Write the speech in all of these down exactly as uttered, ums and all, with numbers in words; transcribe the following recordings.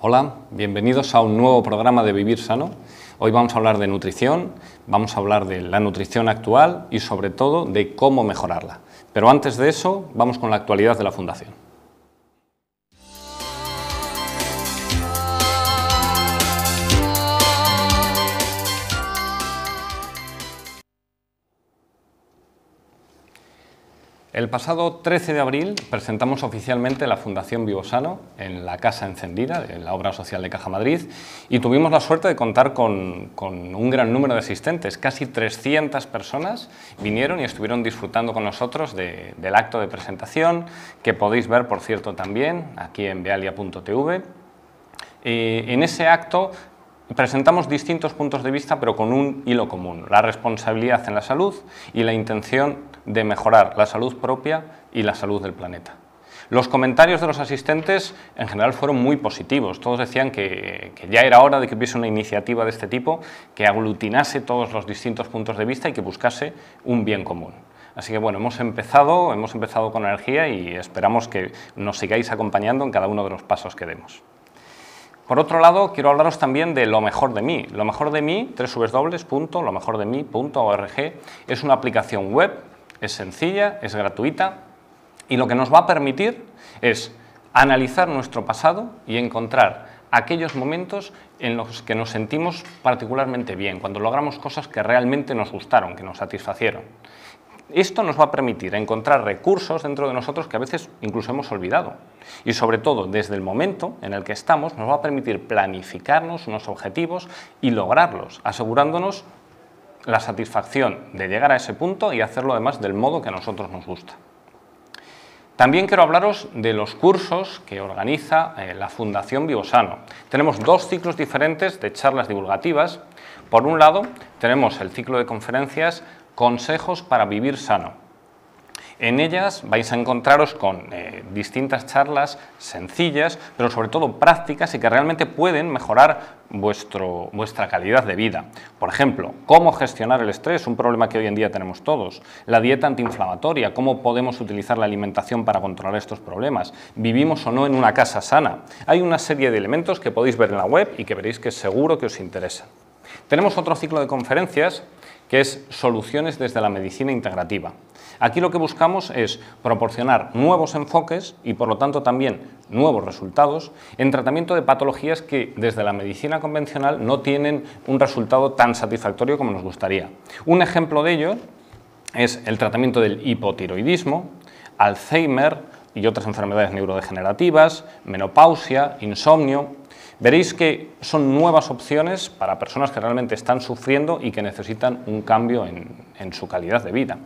Hola, bienvenidos a un nuevo programa de Vivir Sano. Hoy vamos a hablar de nutrición, vamos a hablar de la nutrición actual y sobre todo de cómo mejorarla. Pero antes de eso, vamos con la actualidad de la Fundación. El pasado trece de abril presentamos oficialmente la Fundación Vivosano en la Casa Encendida, en la obra social de Caja Madrid, y tuvimos la suerte de contar con, con un gran número de asistentes. Casi trescientas personas vinieron y estuvieron disfrutando con nosotros de, del acto de presentación, que podéis ver, por cierto, también aquí en bealia punto tv. Eh, en ese acto presentamos distintos puntos de vista, pero con un hilo común: la responsabilidad en la salud y la intención de mejorar la salud propia y la salud del planeta. Los comentarios de los asistentes en general fueron muy positivos. Todos decían que, que ya era hora de que hubiese una iniciativa de este tipo que aglutinase todos los distintos puntos de vista y que buscase un bien común. Así que bueno, hemos empezado, hemos empezado con energía y esperamos que nos sigáis acompañando en cada uno de los pasos que demos. Por otro lado, quiero hablaros también de Lo Mejor de Mí. Lo Mejor de Mí, doble u doble u doble u punto lo mejor de mí punto org, es una aplicación web, es sencilla, es gratuita y lo que nos va a permitir es analizar nuestro pasado y encontrar aquellos momentos en los que nos sentimos particularmente bien, cuando logramos cosas que realmente nos gustaron, que nos satisfacieron. Esto nos va a permitir encontrar recursos dentro de nosotros que a veces incluso hemos olvidado. Y sobre todo, desde el momento en el que estamos, nos va a permitir planificarnos unos objetivos y lograrlos, asegurándonos la satisfacción de llegar a ese punto y hacerlo además del modo que a nosotros nos gusta. También quiero hablaros de los cursos que organiza eh, la Fundación Vivosano. Tenemos dos ciclos diferentes de charlas divulgativas. Por un lado, tenemos el ciclo de conferencias Consejos para vivir sano. En ellas vais a encontraros con eh, distintas charlas sencillas, pero sobre todo prácticas y que realmente pueden mejorar vuestro, vuestra calidad de vida. Por ejemplo, cómo gestionar el estrés, un problema que hoy en día tenemos todos. La dieta antiinflamatoria, cómo podemos utilizar la alimentación para controlar estos problemas. ¿Vivimos o no en una casa sana? Hay una serie de elementos que podéis ver en la web y que veréis que seguro que os interesan. Tenemos otro ciclo de conferencias que es Soluciones desde la medicina integrativa. Aquí lo que buscamos es proporcionar nuevos enfoques y por lo tanto también nuevos resultados en tratamiento de patologías que desde la medicina convencional no tienen un resultado tan satisfactorio como nos gustaría. Un ejemplo de ello es el tratamiento del hipotiroidismo, Alzheimer y otras enfermedades neurodegenerativas, menopausia, insomnio. Veréis que son nuevas opciones para personas que realmente están sufriendo y que necesitan un cambio en, en su calidad de vida.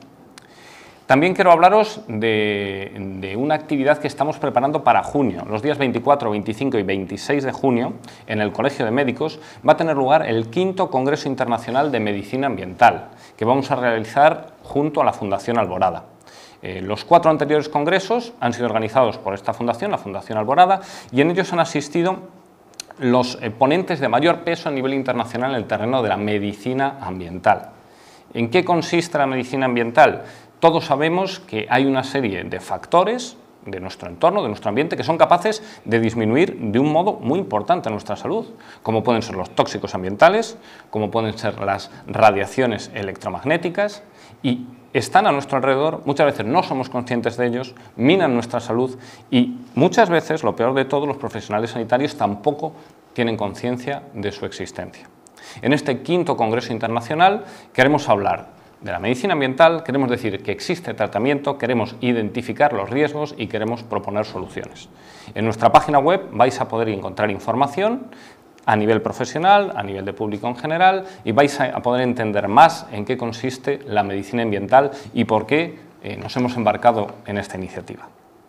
También quiero hablaros de, de una actividad que estamos preparando para junio. Los días veinticuatro, veinticinco y veintiséis de junio, en el Colegio de Médicos, va a tener lugar el quinto Congreso Internacional de Medicina Ambiental, que vamos a realizar junto a la Fundación Alborada. Eh, los cuatro anteriores congresos han sido organizados por esta fundación, la Fundación Alborada, y en ellos han asistido los eh, ponentes de mayor peso a nivel internacional en el terreno de la medicina ambiental. ¿En qué consiste la medicina ambiental? Todos sabemos que hay una serie de factores de nuestro entorno, de nuestro ambiente, que son capaces de disminuir de un modo muy importante nuestra salud, como pueden ser los tóxicos ambientales, como pueden ser las radiaciones electromagnéticas, y están a nuestro alrededor, muchas veces no somos conscientes de ellos, minan nuestra salud y muchas veces, lo peor de todo, los profesionales sanitarios tampoco tienen conciencia de su existencia. En este quinto Congreso Internacional queremos hablar de la medicina ambiental, queremos decir que existe tratamiento, queremos identificar los riesgos y queremos proponer soluciones. En nuestra página web vais a poder encontrar información a nivel profesional, a nivel de público en general, y vais a poder entender más en qué consiste la medicina ambiental y por qué eh, nos hemos embarcado en esta iniciativa.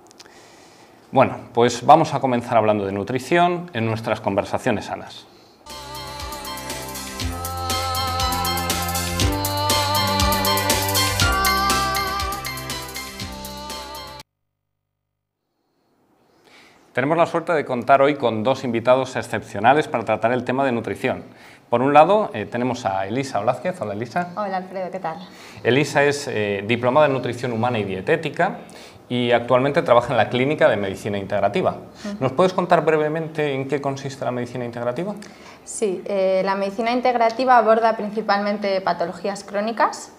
Bueno, pues vamos a comenzar hablando de nutrición en nuestras conversaciones sanas. Tenemos la suerte de contar hoy con dos invitados excepcionales para tratar el tema de nutrición. Por un lado, eh, tenemos a Elisa Blázquez. Hola, Elisa. Hola, Alfredo, ¿qué tal? Elisa es eh, diplomada en nutrición humana y dietética y actualmente trabaja en la Clínica de Medicina Integrativa. Uh-huh. ¿Nos puedes contar brevemente en qué consiste la medicina integrativa? Sí, eh, la medicina integrativa aborda principalmente patologías crónicas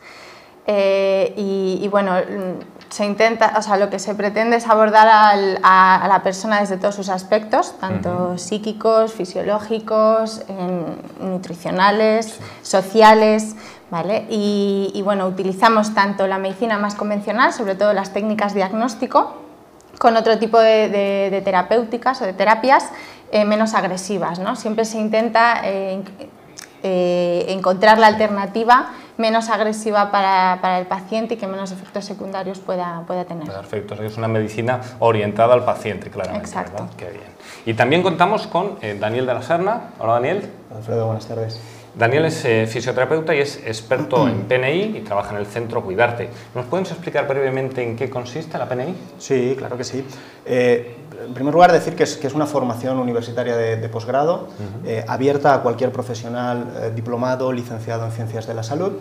eh, y, y bueno, se intenta, o sea, lo que se pretende es abordar al, a, a la persona desde todos sus aspectos, tanto uh-huh. psíquicos, fisiológicos, eh, nutricionales, sí. sociales, ¿vale? Y, y bueno, utilizamos tanto la medicina más convencional, sobre todo las técnicas diagnóstico, con otro tipo de, de, de terapéuticas o de terapias eh, menos agresivas, ¿no? Siempre se intenta eh, eh, encontrar la alternativa menos agresiva para, para el paciente y que menos efectos secundarios pueda, pueda tener. Perfecto, o sea, es una medicina orientada al paciente, claramente. Exacto. ¿Verdad? Qué bien. Y también contamos con eh, Daniel de la Serna. Hola, Daniel. Alfredo, buenas tardes. Daniel es eh, fisioterapeuta y es experto en P N I y trabaja en el centro Cuidarte. ¿Nos pueden explicar brevemente en qué consiste la P N I? Sí, claro que sí. Eh, en primer lugar, decir que es, que es una formación universitaria de, de posgrado, uh-huh. eh, abierta a cualquier profesional eh, diplomado, licenciado en Ciencias de la Salud,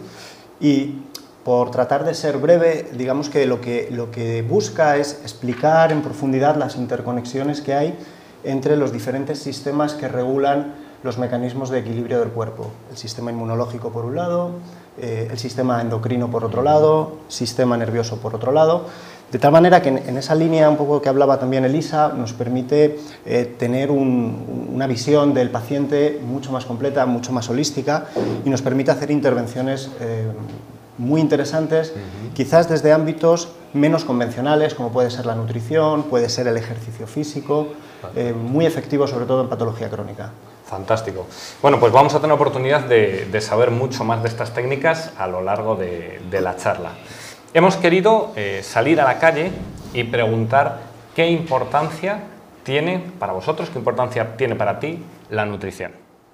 y por tratar de ser breve, digamos que lo que, lo que busca es explicar en profundidad las interconexiones que hay entre los diferentes sistemas que regulan los mecanismos de equilibrio del cuerpo. El sistema inmunológico por un lado, eh, el sistema endocrino por otro lado, sistema nervioso por otro lado, de tal manera que en, en esa línea un poco que hablaba también Elisa, nos permite eh, tener un, una visión del paciente mucho más completa, mucho más holística, y nos permite hacer intervenciones eh, muy interesantes, uh-huh. quizás desde ámbitos menos convencionales, como puede ser la nutrición, puede ser el ejercicio físico, eh, muy efectivo sobre todo en patología crónica. Fantástico. Bueno, pues vamos a tener oportunidad de, de saber mucho más de estas técnicas a lo largo de, de la charla. Hemos querido eh, salir a la calle y preguntar qué importancia tiene para vosotros, qué importancia tiene para ti la nutrición.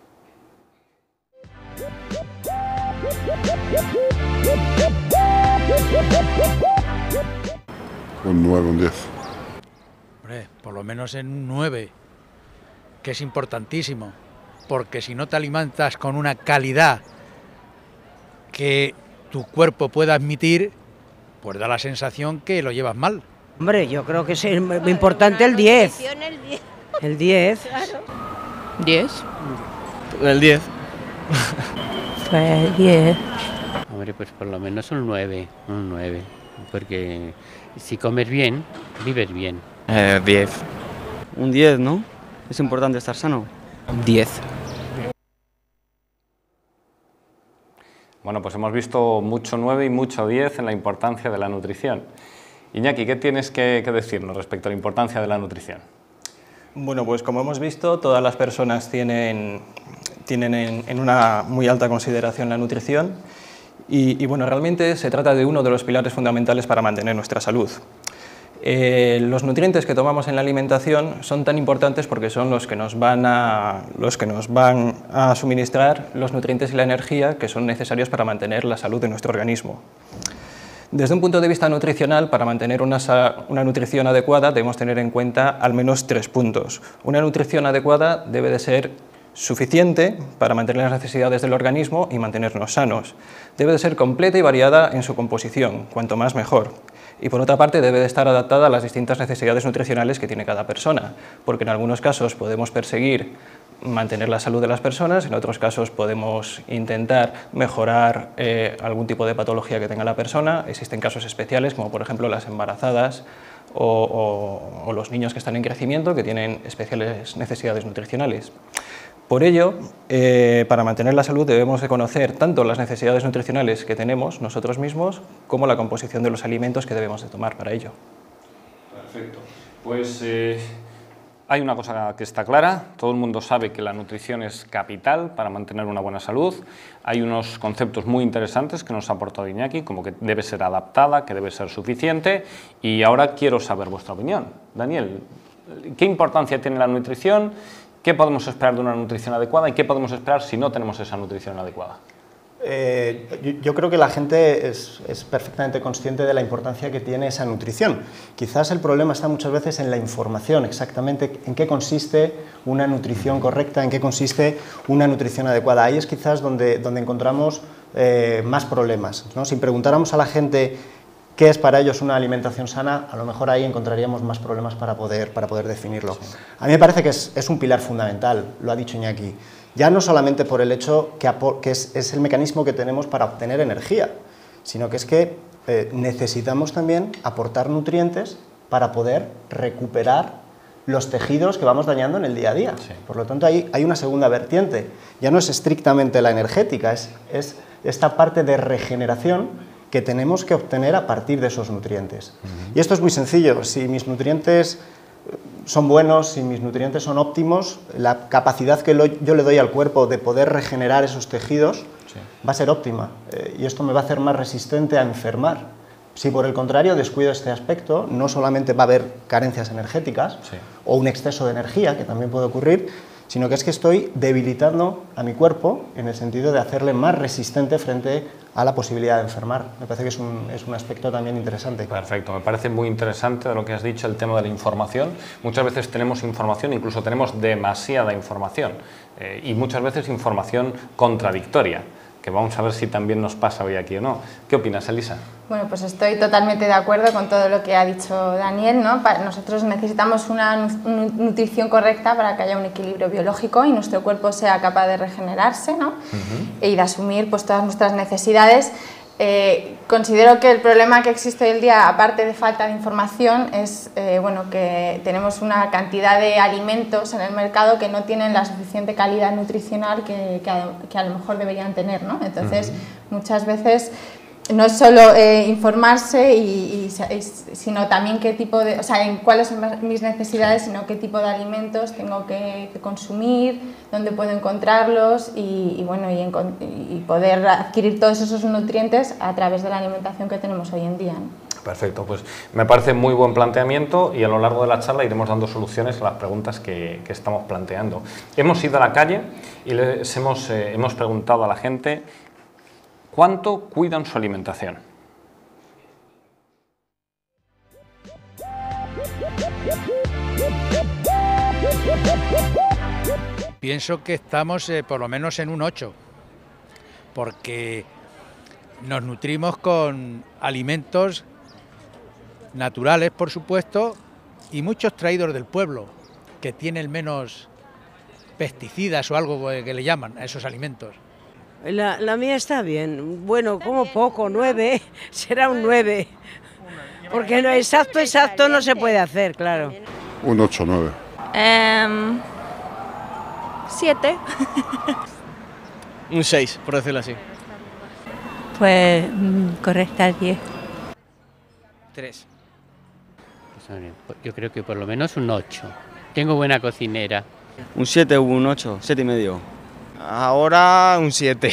Un nueve, un diez. Hombre, por lo menos en un nueve, que es importantísimo. Porque si no te alimentas con una calidad que tu cuerpo pueda admitir, pues da la sensación que lo llevas mal. Hombre, yo creo que es importante el diez. El diez. ¿diez? El diez. Pues el diez. Hombre, pues por lo menos un nueve, un nueve. Porque si comes bien, vives bien. Eh, diez. Un diez, ¿no? Es importante estar sano. diez. Bueno, pues hemos visto mucho nueve y mucho diez en la importancia de la nutrición. Iñaki, ¿qué tienes que, que decirnos respecto a la importancia de la nutrición? Bueno, pues como hemos visto, todas las personas tienen, tienen en, en una muy alta consideración la nutrición y, y bueno, realmente se trata de uno de los pilares fundamentales para mantener nuestra salud. Eh, los nutrientes que tomamos en la alimentación son tan importantes porque son los que nos van a, los que nos van a suministrar los nutrientes y la energía que son necesarios para mantener la salud de nuestro organismo. Desde un punto de vista nutricional, para mantener una, una nutrición adecuada debemos tener en cuenta al menos tres puntos. Una nutrición adecuada debe de ser suficiente para mantener las necesidades del organismo y mantenernos sanos. Debe de ser completa y variada en su composición, cuanto más mejor. Y por otra parte debe de estar adaptada a las distintas necesidades nutricionales que tiene cada persona, porque en algunos casos podemos perseguir mantener la salud de las personas, en otros casos podemos intentar mejorar eh, algún tipo de patología que tenga la persona. Existen casos especiales como por ejemplo las embarazadas o, o, o los niños que están en crecimiento que tienen especiales necesidades nutricionales. Por ello, eh, para mantener la salud debemos de conocer tanto las necesidades nutricionales que tenemos nosotros mismos como la composición de los alimentos que debemos de tomar para ello. Perfecto. Pues eh, hay una cosa que está clara, todo el mundo sabe que la nutrición es capital para mantener una buena salud. Hay unos conceptos muy interesantes que nos ha aportado Iñaki, como que debe ser adaptada, que debe ser suficiente, y ahora quiero saber vuestra opinión. Daniel, ¿qué importancia tiene la nutrición? ¿Qué podemos esperar de una nutrición adecuada y qué podemos esperar si no tenemos esa nutrición adecuada? Eh, yo, yo creo que la gente es, es perfectamente consciente de la importancia que tiene esa nutrición. Quizás el problema está muchas veces en la información, exactamente en qué consiste una nutrición correcta, en qué consiste una nutrición adecuada. Ahí es quizás donde, donde encontramos eh, más problemas, ¿no? Si preguntáramos a la gente qué es para ellos una alimentación sana, a lo mejor ahí encontraríamos más problemas para poder, para poder definirlo. Sí. A mí me parece que es, es un pilar fundamental, lo ha dicho Iñaki, ya no solamente por el hecho que, que es, es el mecanismo que tenemos para obtener energía, sino que es que eh, necesitamos también aportar nutrientes para poder recuperar los tejidos que vamos dañando en el día a día. Sí. Por lo tanto, ahí hay una segunda vertiente, ya no es estrictamente la energética, es, es esta parte de regeneración que tenemos que obtener a partir de esos nutrientes. Uh-huh. Y esto es muy sencillo, si mis nutrientes son buenos, si mis nutrientes son óptimos, la capacidad que lo, yo le doy al cuerpo de poder regenerar esos tejidos sí. va a ser óptima, eh, y esto me va a hacer más resistente a enfermar. Si por el contrario descuido este aspecto, no solamente va a haber carencias energéticas sí. o un exceso de energía, que también puede ocurrir, sino que es que estoy debilitando a mi cuerpo en el sentido de hacerle más resistente frente a la posibilidad de enfermar. Me parece que es un, es un aspecto también interesante. Perfecto, me parece muy interesante de lo que has dicho, el tema de la información. Muchas veces tenemos información, incluso tenemos demasiada información, eh, y muchas veces información contradictoria, que vamos a ver si también nos pasa hoy aquí o no. ¿Qué opinas, Elisa? Bueno, pues estoy totalmente de acuerdo con todo lo que ha dicho Daniel, ¿no? Nosotros necesitamos una nutrición correcta para que haya un equilibrio biológico y nuestro cuerpo sea capaz de regenerarse, ¿no? Uh-huh. Y de asumir pues, todas nuestras necesidades. Eh, considero que el problema que existe hoy en día, aparte de falta de información, es eh, bueno, que tenemos una cantidad de alimentos en el mercado que no tienen la suficiente calidad nutricional que, que, a, que a lo mejor deberían tener, ¿no? Entonces, uh-huh. muchas veces no es solo eh, informarse, y, y, sino también qué tipo de, o sea, en cuáles son mis necesidades, sino qué tipo de alimentos tengo que, que consumir, dónde puedo encontrarlos y, y, bueno, y, y poder adquirir todos esos nutrientes a través de la alimentación que tenemos hoy en día, ¿no? Perfecto, pues me parece muy buen planteamiento y a lo largo de la charla iremos dando soluciones a las preguntas que, que estamos planteando. Hemos ido a la calle y les hemos, eh, hemos preguntado a la gente ¿cuánto cuidan su alimentación? Pienso que estamos eh, por lo menos en un ocho, porque nos nutrimos con alimentos naturales, por supuesto, y muchos traídos del pueblo, que tienen menos pesticidas o algo que le llaman a esos alimentos. La, la mía está bien, bueno, como poco, nueve, será un nueve, porque no exacto, exacto no se puede hacer, claro. Un ocho, nueve. Um, siete. Un seis, por decirlo así. Pues correcta, diez. Tres. Yo creo que por lo menos un ocho. Tengo buena cocinera. Un siete o un ocho, siete y medio. Ahora un siete.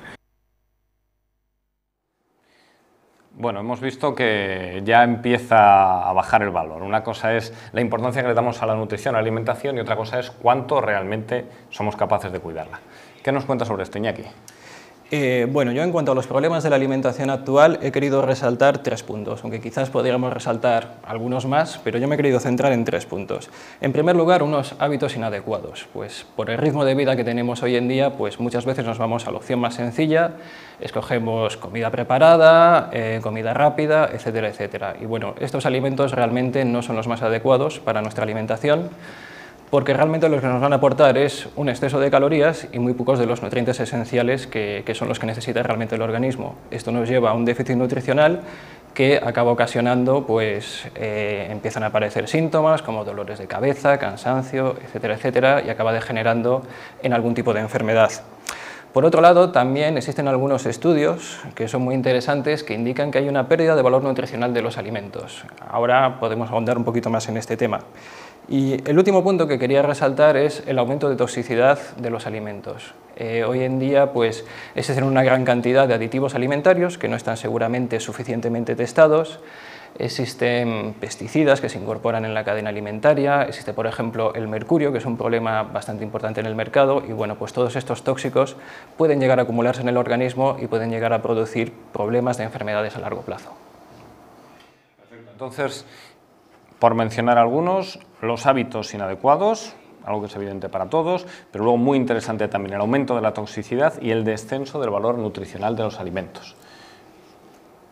Bueno, hemos visto que ya empieza a bajar el valor. Una cosa es la importancia que le damos a la nutrición, a la alimentación, y otra cosa es cuánto realmente somos capaces de cuidarla. ¿Qué nos cuenta sobre esto, Iñaki? Eh, bueno, yo en cuanto a los problemas de la alimentación actual he querido resaltar tres puntos, aunque quizás podríamos resaltar algunos más, pero yo me he querido centrar en tres puntos. En primer lugar, unos hábitos inadecuados, pues por el ritmo de vida que tenemos hoy en día, pues muchas veces nos vamos a la opción más sencilla, escogemos comida preparada, eh, comida rápida, etcétera, etcétera. Y bueno, estos alimentos realmente no son los más adecuados para nuestra alimentación, porque realmente lo que nos van a aportar es un exceso de calorías y muy pocos de los nutrientes esenciales que, que son los que necesita realmente el organismo. Esto nos lleva a un déficit nutricional que acaba ocasionando, pues eh, empiezan a aparecer síntomas como dolores de cabeza, cansancio, etcétera, etcétera, y acaba degenerando en algún tipo de enfermedad. Por otro lado, también existen algunos estudios que son muy interesantes que indican que hay una pérdida de valor nutricional de los alimentos. Ahora podemos ahondar un poquito más en este tema. Y el último punto que quería resaltar es el aumento de toxicidad de los alimentos. Eh, hoy en día pues, existen una gran cantidad de aditivos alimentarios que no están seguramente suficientemente testados. Existen pesticidas que se incorporan en la cadena alimentaria, existe por ejemplo el mercurio, que es un problema bastante importante en el mercado, y bueno, pues todos estos tóxicos pueden llegar a acumularse en el organismo y pueden llegar a producir problemas de enfermedades a largo plazo. Perfecto. Entonces, por mencionar algunos, los hábitos inadecuados, algo que es evidente para todos, pero luego muy interesante también el aumento de la toxicidad y el descenso del valor nutricional de los alimentos.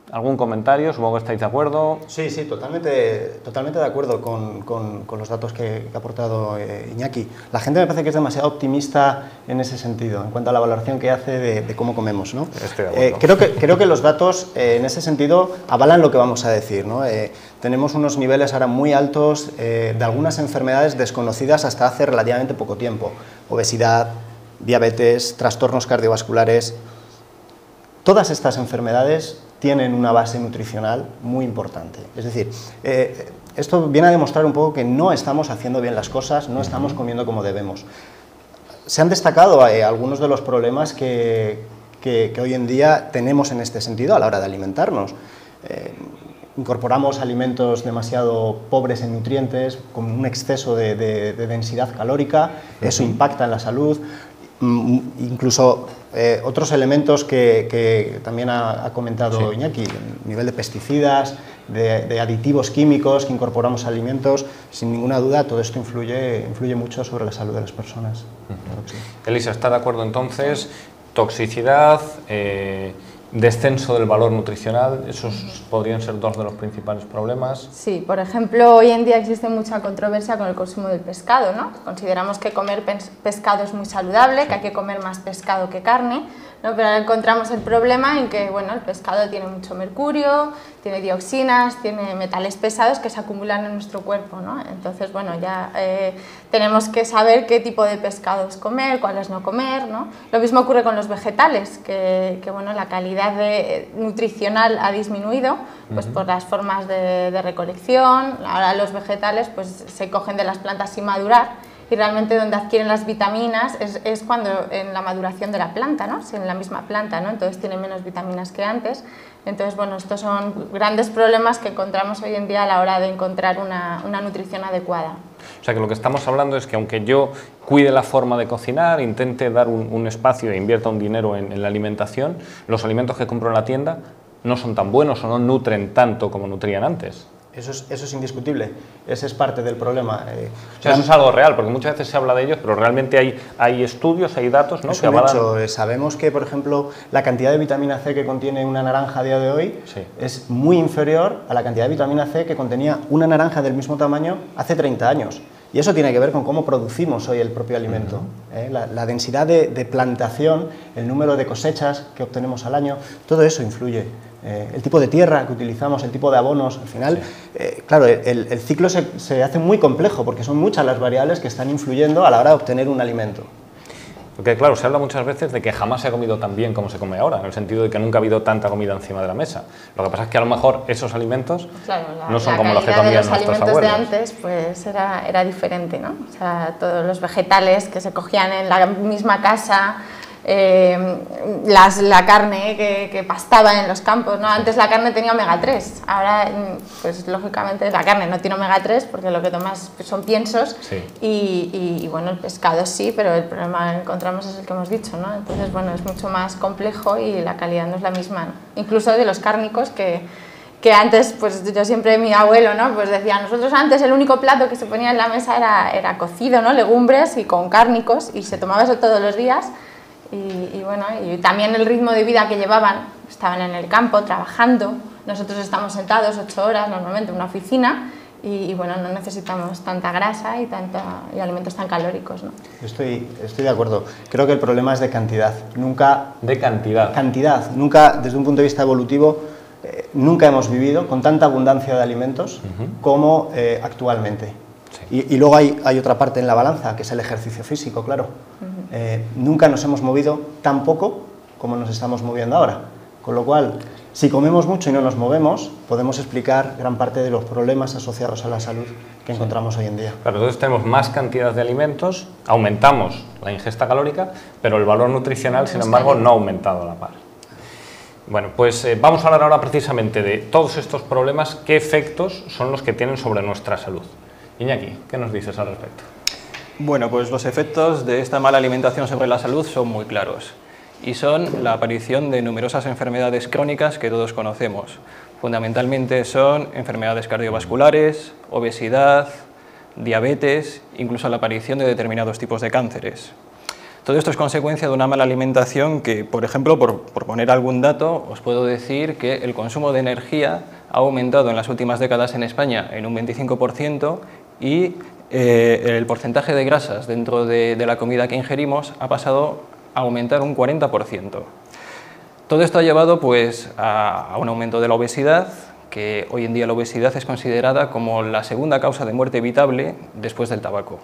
¿Algún comentario? Supongo que estáis de acuerdo. Sí, sí, totalmente, totalmente de acuerdo con, con, con los datos que, que ha aportado eh, Iñaki. La gente me parece que es demasiado optimista en ese sentido, en cuanto a la valoración que hace de, de cómo comemos, ¿no? Estoy de acuerdo. Eh, creo, que, creo que los datos eh, en ese sentido avalan lo que vamos a decir, ¿no? Eh, tenemos unos niveles ahora muy altos eh, de algunas enfermedades desconocidas hasta hace relativamente poco tiempo. Obesidad, diabetes, trastornos cardiovasculares. Todas estas enfermedades tienen una base nutricional muy importante. Es decir, eh, esto viene a demostrar un poco que no estamos haciendo bien las cosas, no estamos comiendo como debemos. Se han destacado eh, algunos de los problemas que, que, que hoy en día tenemos en este sentido a la hora de alimentarnos. Eh, incorporamos alimentos demasiado pobres en nutrientes, con un exceso de, de, de densidad calórica, eso impacta en la salud. Incluso eh, otros elementos que, que también ha, ha comentado sí. Iñaki, el nivel de pesticidas, de, de aditivos químicos que incorporamos a alimentos, sin ninguna duda todo esto influye, influye mucho sobre la salud de las personas. Uh-huh. Claro que sí. Elisa, ¿está de acuerdo entonces? Toxicidad, eh, descenso del valor nutricional, esos podrían ser dos de los principales problemas. Sí, por ejemplo, hoy en día existe mucha controversia con el consumo del pescado, ¿no? Consideramos que comer pescado es muy saludable, sí. que hay que comer más pescado que carne, ¿no? Pero ahora encontramos el problema en que, bueno, el pescado tiene mucho mercurio, tiene dioxinas, tiene metales pesados que se acumulan en nuestro cuerpo, ¿no? Entonces, bueno, ya eh, tenemos que saber qué tipo de pescados comer, cuáles no comer, ¿no? Lo mismo ocurre con los vegetales, que, que bueno, la calidad de, nutricional ha disminuido, pues uh-huh. por las formas de, de recolección. Ahora los vegetales pues se cogen de las plantas sin madurar, y realmente donde adquieren las vitaminas es, es cuando en la maduración de la planta, ¿no? En la misma planta, ¿no? Entonces tiene menos vitaminas que antes. Entonces, bueno, estos son grandes problemas que encontramos hoy en día a la hora de encontrar una, una nutrición adecuada. O sea que lo que estamos hablando es que aunque yo cuide la forma de cocinar, intente dar un, un espacio e invierta un dinero en, en la alimentación, los alimentos que compro en la tienda no son tan buenos o no nutren tanto como nutrían antes. Eso es, eso es indiscutible, ese es parte del problema. Eh, o sea, eso es algo real, porque muchas veces se habla de ellos, pero realmente hay, hay estudios, hay datos, ¿no? Es que un avalan... hecho. Sabemos que, por ejemplo, la cantidad de vitamina C que contiene una naranja a día de hoy sí. es muy inferior a la cantidad de vitamina C que contenía una naranja del mismo tamaño hace treinta años. Y eso tiene que ver con cómo producimos hoy el propio alimento. Uh-huh. ¿eh? la, la densidad de, de plantación, el número de cosechas que obtenemos al año, todo eso influye. Eh, el tipo de tierra que utilizamos, el tipo de abonos, al final, sí. eh, claro, el, el ciclo se, se hace muy complejo porque son muchas las variables que están influyendo a la hora de obtener un alimento. Porque claro, se habla muchas veces de que jamás se ha comido tan bien como se come ahora, en el sentido de que nunca ha habido tanta comida encima de la mesa. Lo que pasa es que a lo mejor esos alimentos claro, la, no son la como los que comían nuestros abuelos. Los alimentos de antes pues era, era diferente, ¿no? O sea, todos los vegetales que se cogían en la misma casa, eh, las, la carne que, que pastaba en los campos, ¿no? Antes la carne tenía omega tres, ahora pues lógicamente la carne no tiene omega tres porque lo que tomas son piensos sí. y, y, y bueno, el pescado sí, pero el problema que encontramos es el que hemos dicho, ¿no? Entonces bueno, es mucho más complejo y la calidad no es la misma, ¿no? Incluso de los cárnicos que que antes, pues yo siempre, mi abuelo, ¿no? Pues decía, nosotros antes el único plato que se ponía en la mesa era, era cocido, ¿no? Legumbres y con cárnicos y se tomaba eso todos los días. Y, y bueno, y también el ritmo de vida que llevaban, estaban en el campo trabajando, nosotros estamos sentados ocho horas normalmente en una oficina y, y bueno, no necesitamos tanta grasa y, tanta, y alimentos tan calóricos, ¿no? Estoy, estoy de acuerdo, creo que el problema es de cantidad, nunca... De cantidad. Cantidad, nunca, desde un punto de vista evolutivo, eh, nunca hemos vivido con tanta abundancia de alimentos uh-huh. como eh, actualmente. Sí. Y, y luego hay, hay otra parte en la balanza, que es el ejercicio físico, claro. Uh-huh. Eh, nunca nos hemos movido tan poco como nos estamos moviendo ahora. Con lo cual, si comemos mucho y no nos movemos, podemos explicar gran parte de los problemas asociados a la salud que sí. encontramos hoy en día. Claro, entonces tenemos más cantidad de alimentos, aumentamos la ingesta calórica, pero el valor nutricional, sin embargo, no ha aumentado a la par. Bueno, pues eh, vamos a hablar ahora precisamente de todos estos problemas, qué efectos son los que tienen sobre nuestra salud. Iñaki, ¿qué nos dices al respecto? Bueno, pues los efectos de esta mala alimentación sobre la salud son muy claros y son la aparición de numerosas enfermedades crónicas que todos conocemos. Fundamentalmente son enfermedades cardiovasculares, obesidad, diabetes, incluso la aparición de determinados tipos de cánceres. Todo esto es consecuencia de una mala alimentación que, por ejemplo, por, por poner algún dato, os puedo decir que el consumo de energía ha aumentado en las últimas décadas en España en un veinticinco por ciento y eh, el porcentaje de grasas dentro de, de la comida que ingerimos ha pasado a aumentar un cuarenta por ciento. Todo esto ha llevado pues, a, a un aumento de la obesidad, que hoy en día la obesidad es considerada como la segunda causa de muerte evitable después del tabaco.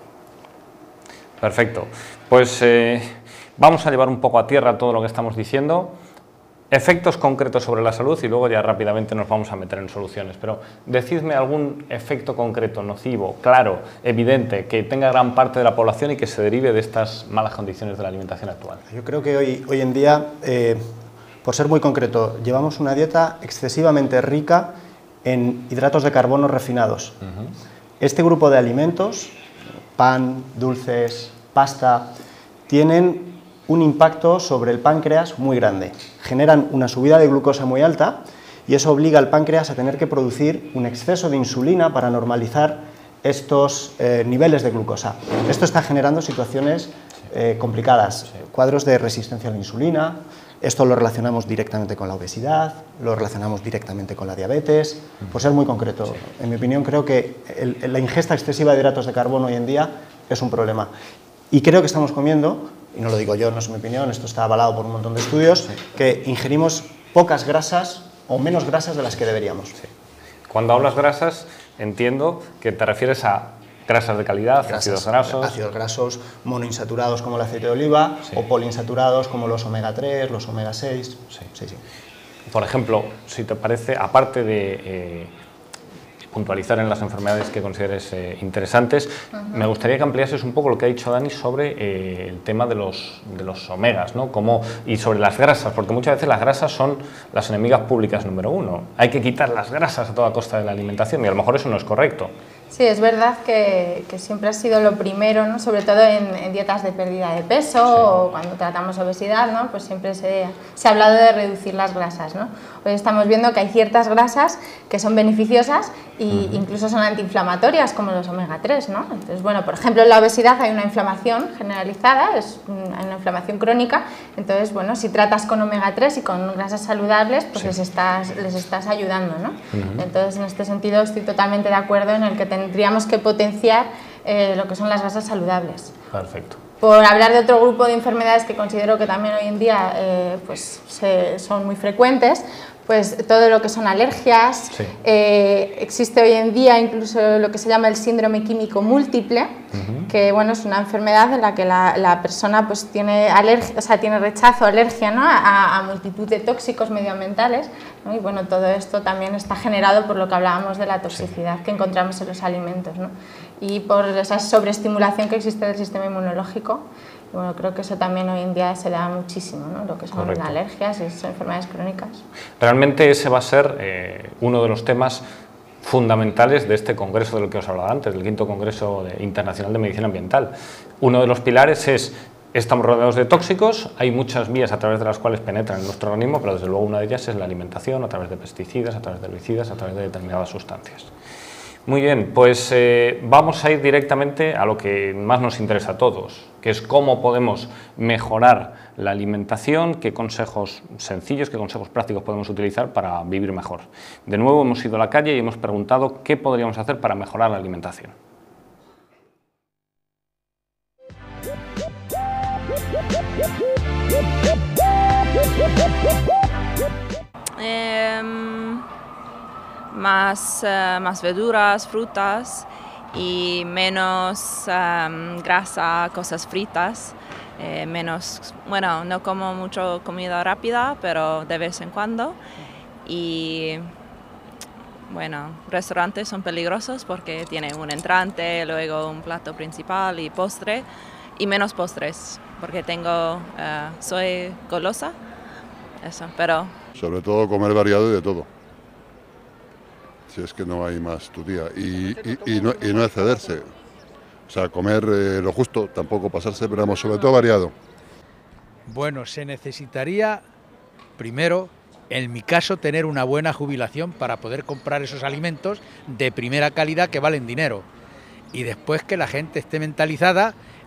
Perfecto. Pues eh, vamos a llevar un poco a tierra todo lo que estamos diciendo. Efectos concretos sobre la salud y luego ya rápidamente nos vamos a meter en soluciones. Pero decidme algún efecto concreto, nocivo, claro, evidente, que tenga gran parte de la población y que se derive de estas malas condiciones de la alimentación actual. Yo creo que hoy, hoy en día, eh, por ser muy concreto, llevamos una dieta excesivamente rica en hidratos de carbono refinados. Uh-huh. Este grupo de alimentos, pan, dulces, pasta, tienen un impacto sobre el páncreas muy grande. Generan una subida de glucosa muy alta y eso obliga al páncreas a tener que producir un exceso de insulina para normalizar estos eh, niveles de glucosa. Esto está generando situaciones eh, complicadas, cuadros de resistencia a la insulina. Esto lo relacionamos directamente con la obesidad, lo relacionamos directamente con la diabetes. Por ser muy concreto, en mi opinión creo que el, la ingesta excesiva de hidratos de carbono hoy en día es un problema. Y creo que estamos comiendo, y no lo digo yo, no es mi opinión, esto está avalado por un montón de estudios, sí, que ingerimos pocas grasas o menos grasas de las que deberíamos. Sí. Cuando hablas grasas, entiendo que te refieres a grasas de calidad, grasas, ácidos grasos... Ácidos grasos monoinsaturados como el aceite de oliva, sí, o poliinsaturados como los omega tres, los omega seis... Sí. Sí, sí. Por ejemplo, si te parece, aparte de... Eh, puntualizar en las enfermedades que consideres eh, interesantes, uh-huh, me gustaría que ampliases un poco lo que ha dicho Dani sobre eh, el tema de los, de los omegas, ¿no? Como, y sobre las grasas, porque muchas veces las grasas son las enemigas públicas número uno. Hay que quitar las grasas a toda costa de la alimentación y a lo mejor eso no es correcto. Sí, es verdad que, que siempre ha sido lo primero, ¿no? Sobre todo en, en dietas de pérdida de peso, sí, o cuando tratamos obesidad, ¿no? Pues siempre se, se ha hablado de reducir las grasas, ¿no? Hoy estamos viendo que hay ciertas grasas que son beneficiosas e uh-huh, incluso son antiinflamatorias, como los omega tres, ¿no? Entonces, bueno, por ejemplo, en la obesidad hay una inflamación generalizada, es una inflamación crónica, entonces, bueno, si tratas con omega tres y con grasas saludables, pues sí, les estás, les estás ayudando, ¿no? Uh-huh. Entonces, en este sentido, estoy totalmente de acuerdo en el que tendríamos que potenciar eh, lo que son las grasas saludables. Perfecto. Por hablar de otro grupo de enfermedades que considero que también hoy en día eh, pues, se, son muy frecuentes, pues todo lo que son alergias, sí, eh, existe hoy en día incluso lo que se llama el síndrome químico múltiple, uh-huh, que bueno, es una enfermedad en la que la, la persona pues, tiene, alergia, o sea, tiene rechazo, alergia, ¿no? a, a multitud de tóxicos medioambientales, ¿no? Y bueno, todo esto también está generado por lo que hablábamos de la toxicidad, sí, que encontramos en los alimentos, ¿no? Y por esa sobreestimulación que existe del sistema inmunológico. Bueno, creo que eso también hoy en día se da muchísimo, ¿no? Lo que son Correcto. alergias y enfermedades crónicas. Realmente ese va a ser eh, uno de los temas fundamentales de este congreso del que os hablaba antes, del quinto Congreso de, Internacional de Medicina Ambiental. Uno de los pilares es, estamos rodeados de tóxicos, hay muchas vías a través de las cuales penetran en nuestro organismo, pero desde luego una de ellas es la alimentación, a través de pesticidas, a través de herbicidas, a través de determinadas sustancias. Muy bien, pues eh, vamos a ir directamente a lo que más nos interesa a todos, que es cómo podemos mejorar la alimentación, qué consejos sencillos, qué consejos prácticos podemos utilizar para vivir mejor. De nuevo hemos ido a la calle y hemos preguntado qué podríamos hacer para mejorar la alimentación. Um... Más, uh, más verduras, frutas y menos um, grasa, cosas fritas, eh, menos, bueno, no como mucho comida rápida, pero de vez en cuando. Y bueno, restaurantes son peligrosos porque tienen un entrante, luego un plato principal y postre, y menos postres, porque tengo, uh, soy golosa, eso, pero... Sobre todo comer variado y de todo. Si es que no hay más tu día, y, y, y, no, y no excederse, o sea, comer eh, lo justo, tampoco pasarse, pero vamos, sobre todo variado. Bueno, se necesitaría, primero, en mi caso, tener una buena jubilación para poder comprar esos alimentos de primera calidad que valen dinero, y después que la gente esté mentalizada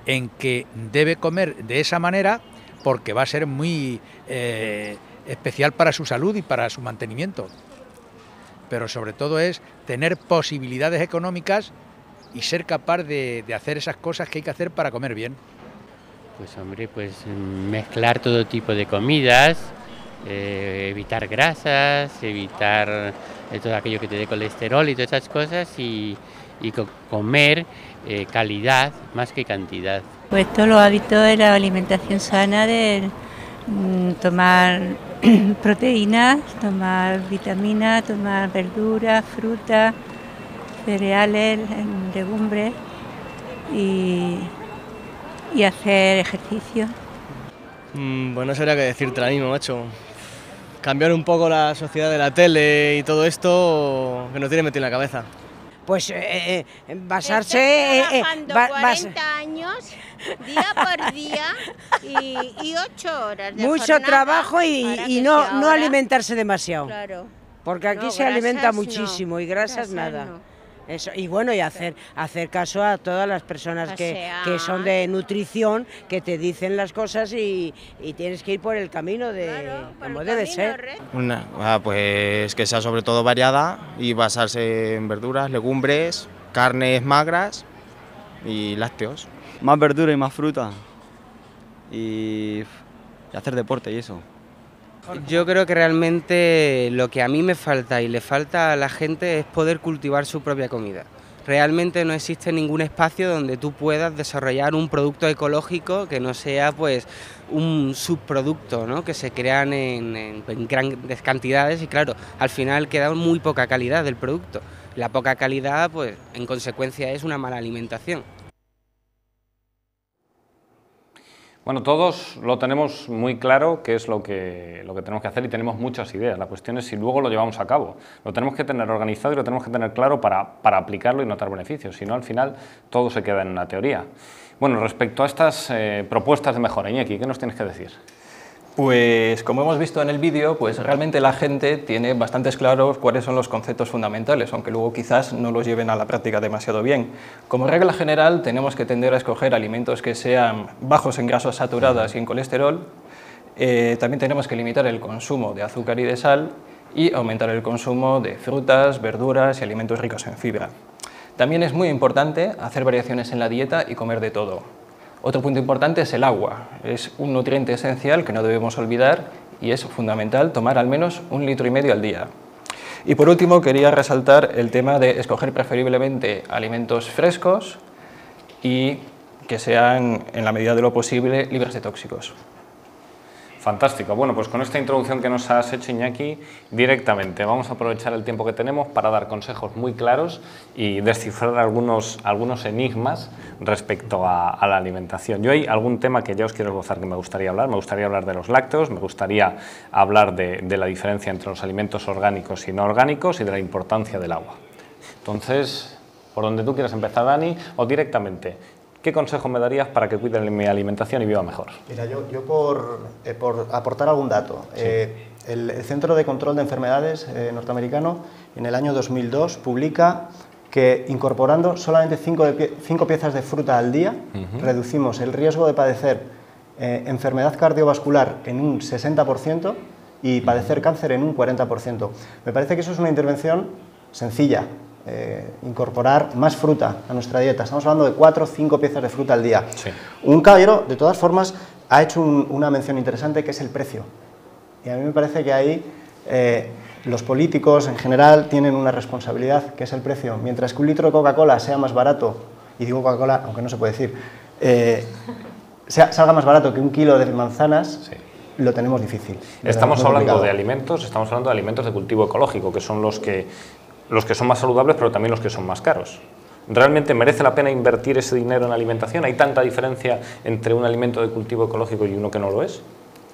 en que debe comer de esa manera porque va a ser muy eh, especial para su salud y para su mantenimiento. Pero sobre todo es tener posibilidades económicas y ser capaz de, de hacer esas cosas que hay que hacer para comer bien. Pues hombre, pues mezclar todo tipo de comidas, eh, evitar grasas, evitar eh, todo aquello que te dé colesterol y todas esas cosas y, y co comer eh, calidad más que cantidad. Pues todos los hábitos de la alimentación sana, de mm, tomar proteínas, tomar vitaminas, tomar verduras, frutas, cereales, legumbres y, y hacer ejercicio. Mm, bueno, sería que decirte ahora mismo, macho. Cambiar un poco la sociedad de la tele y todo esto que nos tiene metido en la cabeza. Pues eh, eh, basarse... Eh, eh, ba cuarenta años, día por día, y, y ocho horas de mucho trabajo y, y no, no alimentarse demasiado. Claro. Porque aquí no, se alimenta grasas muchísimo no, y grasas, grasas nada. No. Eso, y bueno, y hacer, hacer caso a todas las personas que, sea... que son de nutrición, que te dicen las cosas y, y tienes que ir por el camino de claro, como debe ser. Una, ah, pues que sea sobre todo variada y basarse en verduras, legumbres, carnes magras y lácteos. Más verdura y más fruta y, y hacer deporte y eso. Yo creo que realmente lo que a mí me falta y le falta a la gente es poder cultivar su propia comida. Realmente no existe ningún espacio donde tú puedas desarrollar un producto ecológico que no sea pues un subproducto, ¿no? Que se crean en, en, en grandes cantidades y claro, al final queda muy poca calidad del producto. La poca calidad pues en consecuencia es una mala alimentación. Bueno, todos lo tenemos muy claro qué es lo que, lo que tenemos que hacer y tenemos muchas ideas. La cuestión es si luego lo llevamos a cabo. Lo tenemos que tener organizado y lo tenemos que tener claro para, para aplicarlo y notar beneficios. Si no, al final todo se queda en una teoría. Bueno, respecto a estas eh, propuestas de mejora, Iñaki, ¿qué nos tienes que decir? Pues como hemos visto en el vídeo, pues realmente la gente tiene bastantes claros cuáles son los conceptos fundamentales, aunque luego quizás no los lleven a la práctica demasiado bien. Como regla general tenemos que tender a escoger alimentos que sean bajos en grasas saturadas y en colesterol. Eh, también tenemos que limitar el consumo de azúcar y de sal y aumentar el consumo de frutas, verduras y alimentos ricos en fibra. También es muy importante hacer variaciones en la dieta y comer de todo. Otro punto importante es el agua. Es un nutriente esencial que no debemos olvidar y es fundamental tomar al menos un litro y medio al día. Y por último quería resaltar el tema de escoger preferiblemente alimentos frescos y que sean en la medida de lo posible libres de tóxicos. Fantástico. Bueno, pues con esta introducción que nos has hecho, Iñaki, directamente vamos a aprovechar el tiempo que tenemos para dar consejos muy claros y descifrar algunos, algunos enigmas respecto a, a la alimentación. Yo hay algún tema que ya os quiero esbozar que me gustaría hablar. Me gustaría hablar de los lácteos, me gustaría hablar de, de la diferencia entre los alimentos orgánicos y no orgánicos y de la importancia del agua. Entonces, por donde tú quieras empezar, Dani, o directamente, ¿qué consejo me darías para que cuide mi alimentación y viva mejor? Mira, yo, yo por, eh, por aportar algún dato, sí. eh, el, el Centro de Control de Enfermedades eh, norteamericano en el año dos mil dos publica que incorporando solamente cinco, de pie, cinco piezas de fruta al día, uh-huh. reducimos el riesgo de padecer eh, enfermedad cardiovascular en un sesenta por ciento y padecer uh-huh. cáncer en un cuarenta por ciento. Me parece que eso es una intervención sencilla. Eh, incorporar más fruta a nuestra dieta. Estamos hablando de cuatro o cinco piezas de fruta al día. Sí. Un caballero, de todas formas, ha hecho un, una mención interesante que es el precio. Y a mí me parece que ahí eh, los políticos en general tienen una responsabilidad, que es el precio. Mientras que un litro de Coca-Cola sea más barato, y digo Coca-Cola, aunque no se puede decir, eh, sea, salga más barato que un kilo de manzanas, sí. lo tenemos difícil. Estamos hablando complicado. de alimentos, estamos hablando de alimentos de cultivo ecológico, que son los que los que son más saludables, pero también los que son más caros. ¿Realmente merece la pena invertir ese dinero en alimentación? ¿Hay tanta diferencia entre un alimento de cultivo ecológico y uno que no lo es?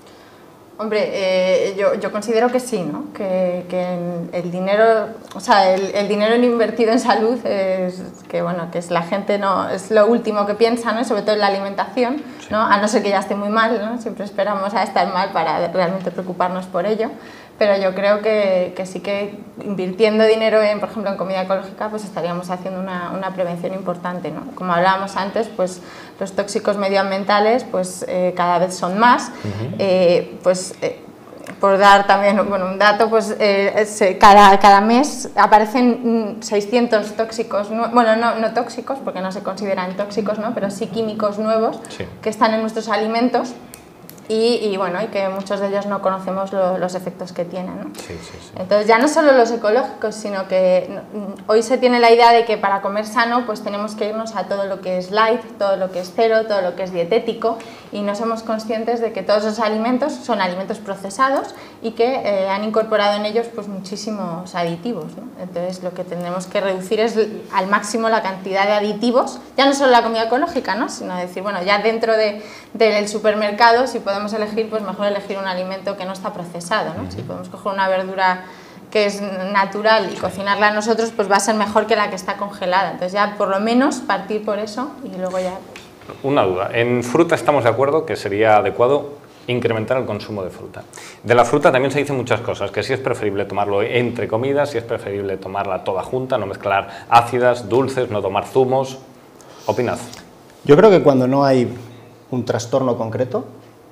Hombre, eh, yo, yo considero que sí, ¿no? Que, que el dinero, o sea, el, el dinero invertido en salud es que, bueno, que es la gente no es lo último que piensa, ¿no? Sobre todo en la alimentación, sí. ¿no? A no ser que ya esté muy mal, ¿no? Siempre esperamos a estar mal para realmente preocuparnos por ello. pero yo creo que, que sí que invirtiendo dinero en, por ejemplo, en comida ecológica, pues estaríamos haciendo una, una prevención importante, ¿no? Como hablábamos antes, pues los tóxicos medioambientales pues eh, cada vez son más, uh-huh. eh, pues eh, por dar también bueno, un dato, pues eh, se, cada, cada mes aparecen seiscientos tóxicos, bueno, no, no tóxicos, porque no se consideran tóxicos, ¿no? Pero sí químicos nuevos sí. que están en nuestros alimentos. Y, y bueno, y que muchos de ellos no conocemos lo, los efectos que tienen, ¿no? Sí, sí, sí. Entonces ya no solo los ecológicos, sino que hoy se tiene la idea de que para comer sano pues tenemos que irnos a todo lo que es light, todo lo que es cero, todo lo que es dietético, y no somos conscientes de que todos esos alimentos son alimentos procesados y que eh, han incorporado en ellos pues muchísimos aditivos, ¿no? Entonces lo que tenemos que reducir es al máximo la cantidad de aditivos, ya no solo la comida ecológica, ¿no? Sino decir, bueno, ya dentro de, del supermercado, si podemos podemos elegir, pues mejor elegir un alimento que no está procesado, ¿no? Uh-huh. Si podemos coger una verdura que es natural y cocinarla nosotros, pues va a ser mejor que la que está congelada. Entonces ya por lo menos partir por eso y luego ya... Pues... Una duda, en fruta estamos de acuerdo que sería adecuado incrementar el consumo de fruta. De la fruta también se dicen muchas cosas, que si es preferible tomarlo entre comidas, si es preferible tomarla toda junta, no mezclar ácidas, dulces, no tomar zumos. ¿Opinad? Yo creo que cuando no hay un trastorno concreto,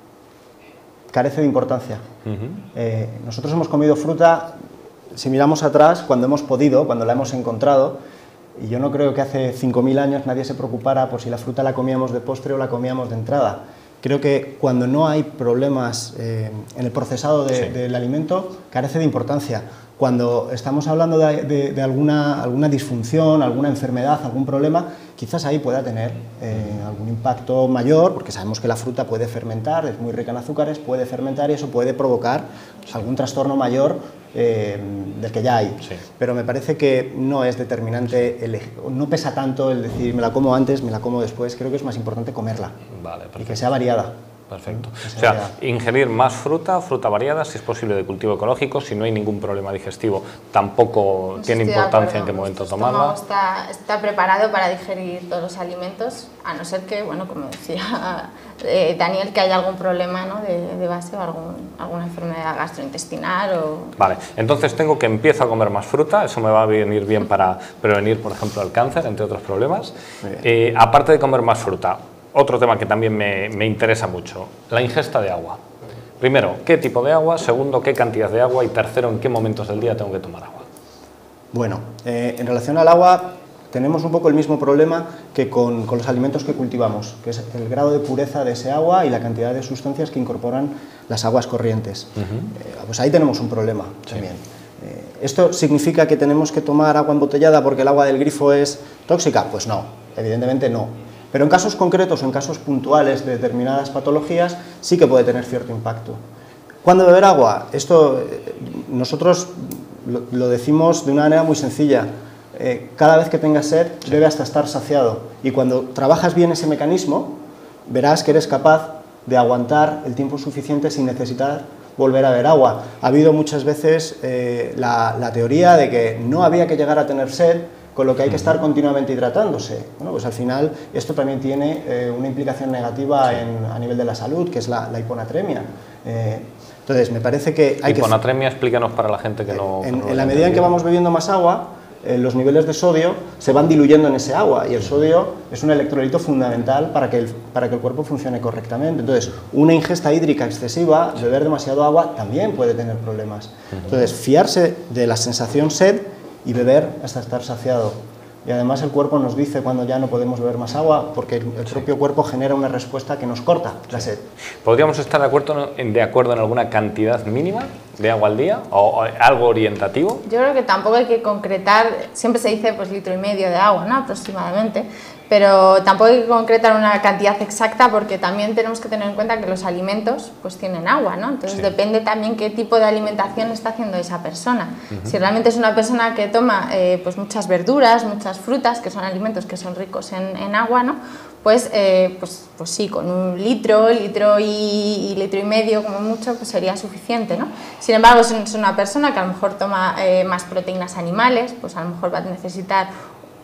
carece de importancia. Uh-huh. eh, nosotros hemos comido fruta, si miramos atrás, cuando hemos podido, cuando la hemos encontrado, y yo no creo que hace cinco mil años nadie se preocupara por si la fruta la comíamos de postre o la comíamos de entrada. Creo que cuando no hay problemas eh, en el procesado de, sí. del alimento, carece de importancia. Cuando estamos hablando de, de, de alguna, alguna disfunción, alguna enfermedad, algún problema, quizás ahí pueda tener eh, algún impacto mayor, porque sabemos que la fruta puede fermentar, es muy rica en azúcares, puede fermentar y eso puede provocar algún trastorno mayor eh, del que ya hay. Sí. Pero me parece que no es determinante, el, no pesa tanto el decir me la como antes, me la como después, creo que es más importante comerla. Vale, y que sea variada. Perfecto. O sea, ingerir más fruta, fruta variada, si es posible de cultivo ecológico, si no hay ningún problema digestivo, tampoco pues tiene importancia en qué momento tomarla. Está, está preparado para digerir todos los alimentos, a no ser que, bueno, como decía eh, Daniel, que haya algún problema, ¿no? de, de base o algún, alguna enfermedad gastrointestinal. O... Vale, entonces tengo que empiezo a comer más fruta, eso me va a venir bien para prevenir, por ejemplo, el cáncer, entre otros problemas. Eh, aparte de comer más fruta, otro tema que también me, me interesa mucho, la ingesta de agua. Primero, ¿qué tipo de agua? Segundo, ¿qué cantidad de agua? Y tercero, ¿en qué momentos del día tengo que tomar agua? Bueno, eh, en relación al agua tenemos un poco el mismo problema que con, con los alimentos que cultivamos, que es el grado de pureza de ese agua y la cantidad de sustancias que incorporan las aguas corrientes. Uh-huh. eh, pues ahí tenemos un problema sí. también. Eh, ¿Esto significa que tenemos que tomar agua embotellada porque el agua del grifo es tóxica? Pues no, evidentemente no. Pero en casos concretos o en casos puntuales de determinadas patologías sí que puede tener cierto impacto. ¿Cuándo beber agua? Esto nosotros lo, lo decimos de una manera muy sencilla. Eh, cada vez que tengas sed, bebe hasta estar saciado. Y cuando trabajas bien ese mecanismo, verás que eres capaz de aguantar el tiempo suficiente sin necesitar volver a beber agua. Ha habido muchas veces eh, la, la teoría de que no había que llegar a tener sed, con lo que hay que estar continuamente hidratándose. Bueno, pues al final esto también tiene eh, una implicación negativa en, a nivel de la salud, que es la, la hiponatremia. Eh, entonces, me parece que hay hiponatremia, que... explícanos para la gente que no... En, que no en la medida en que vamos bebiendo más agua, eh, los niveles de sodio se van diluyendo en ese agua, y el sodio es un electrolito fundamental para que el, para que el cuerpo funcione correctamente. Entonces, una ingesta hídrica excesiva, beber demasiado agua, también puede tener problemas. Entonces, fiarse de la sensación sed y beber hasta estar saciado. Y además el cuerpo nos dice cuando ya no podemos beber más agua, porque el, el propio sí. cuerpo genera una respuesta que nos corta la sed. ¿Podríamos estar de acuerdo, de acuerdo en alguna cantidad mínima de agua al día o, o algo orientativo? Yo creo que tampoco hay que concretar, siempre se dice pues litro y medio de agua, ¿no? Aproximadamente, pero tampoco hay que concretar una cantidad exacta porque también tenemos que tener en cuenta que los alimentos pues tienen agua, ¿no? Entonces sí. depende también qué tipo de alimentación está haciendo esa persona. Uh-huh. Si realmente es una persona que toma eh, pues muchas verduras, muchas frutas, que son alimentos que son ricos en, en agua, ¿no? Pues, eh, pues, pues sí, con un litro, litro y, y litro y medio como mucho, pues sería suficiente, ¿no? Sin embargo, si es una persona que a lo mejor toma eh, más proteínas animales, pues a lo mejor va a necesitar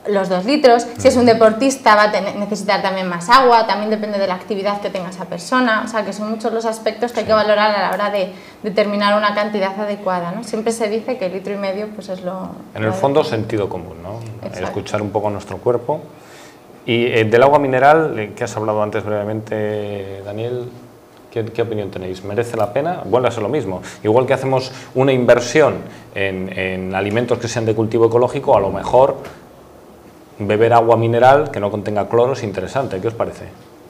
los dos litros. Si es un deportista va a tener, necesitar también más agua, también depende de la actividad que tenga esa persona, o sea que son muchos los aspectos que hay que valorar a la hora de determinar una cantidad adecuada, ¿no? Siempre se dice que el litro y medio pues es lo... En el fondo sentido común, ¿no? Exacto. Escuchar un poco nuestro cuerpo. Y eh, del agua mineral, que has hablado antes brevemente, Daniel, ¿qué, qué opinión tenéis? ¿Merece la pena? Vuelve a ser lo mismo. Igual que hacemos una inversión en, en alimentos que sean de cultivo ecológico, a lo mejor beber agua mineral que no contenga cloro es interesante. ¿Qué os parece?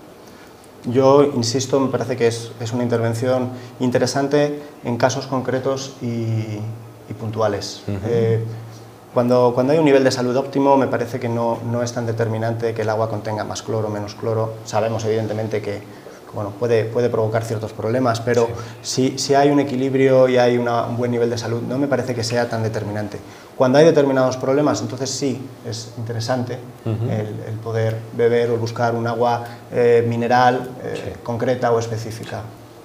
Yo insisto, me parece que es, es una intervención interesante en casos concretos y, y puntuales. Uh-huh. eh, cuando, cuando hay un nivel de salud óptimo, me parece que no, no es tan determinante que el agua contenga más cloro o menos cloro. Sabemos evidentemente que bueno, puede, puede provocar ciertos problemas, pero sí. si, si hay un equilibrio y hay una, un buen nivel de salud, no me parece que sea tan determinante. Cuando hay determinados problemas, entonces sí, es interesante uh-huh. el, el poder beber o buscar un agua eh, mineral eh, sí. concreta o específica.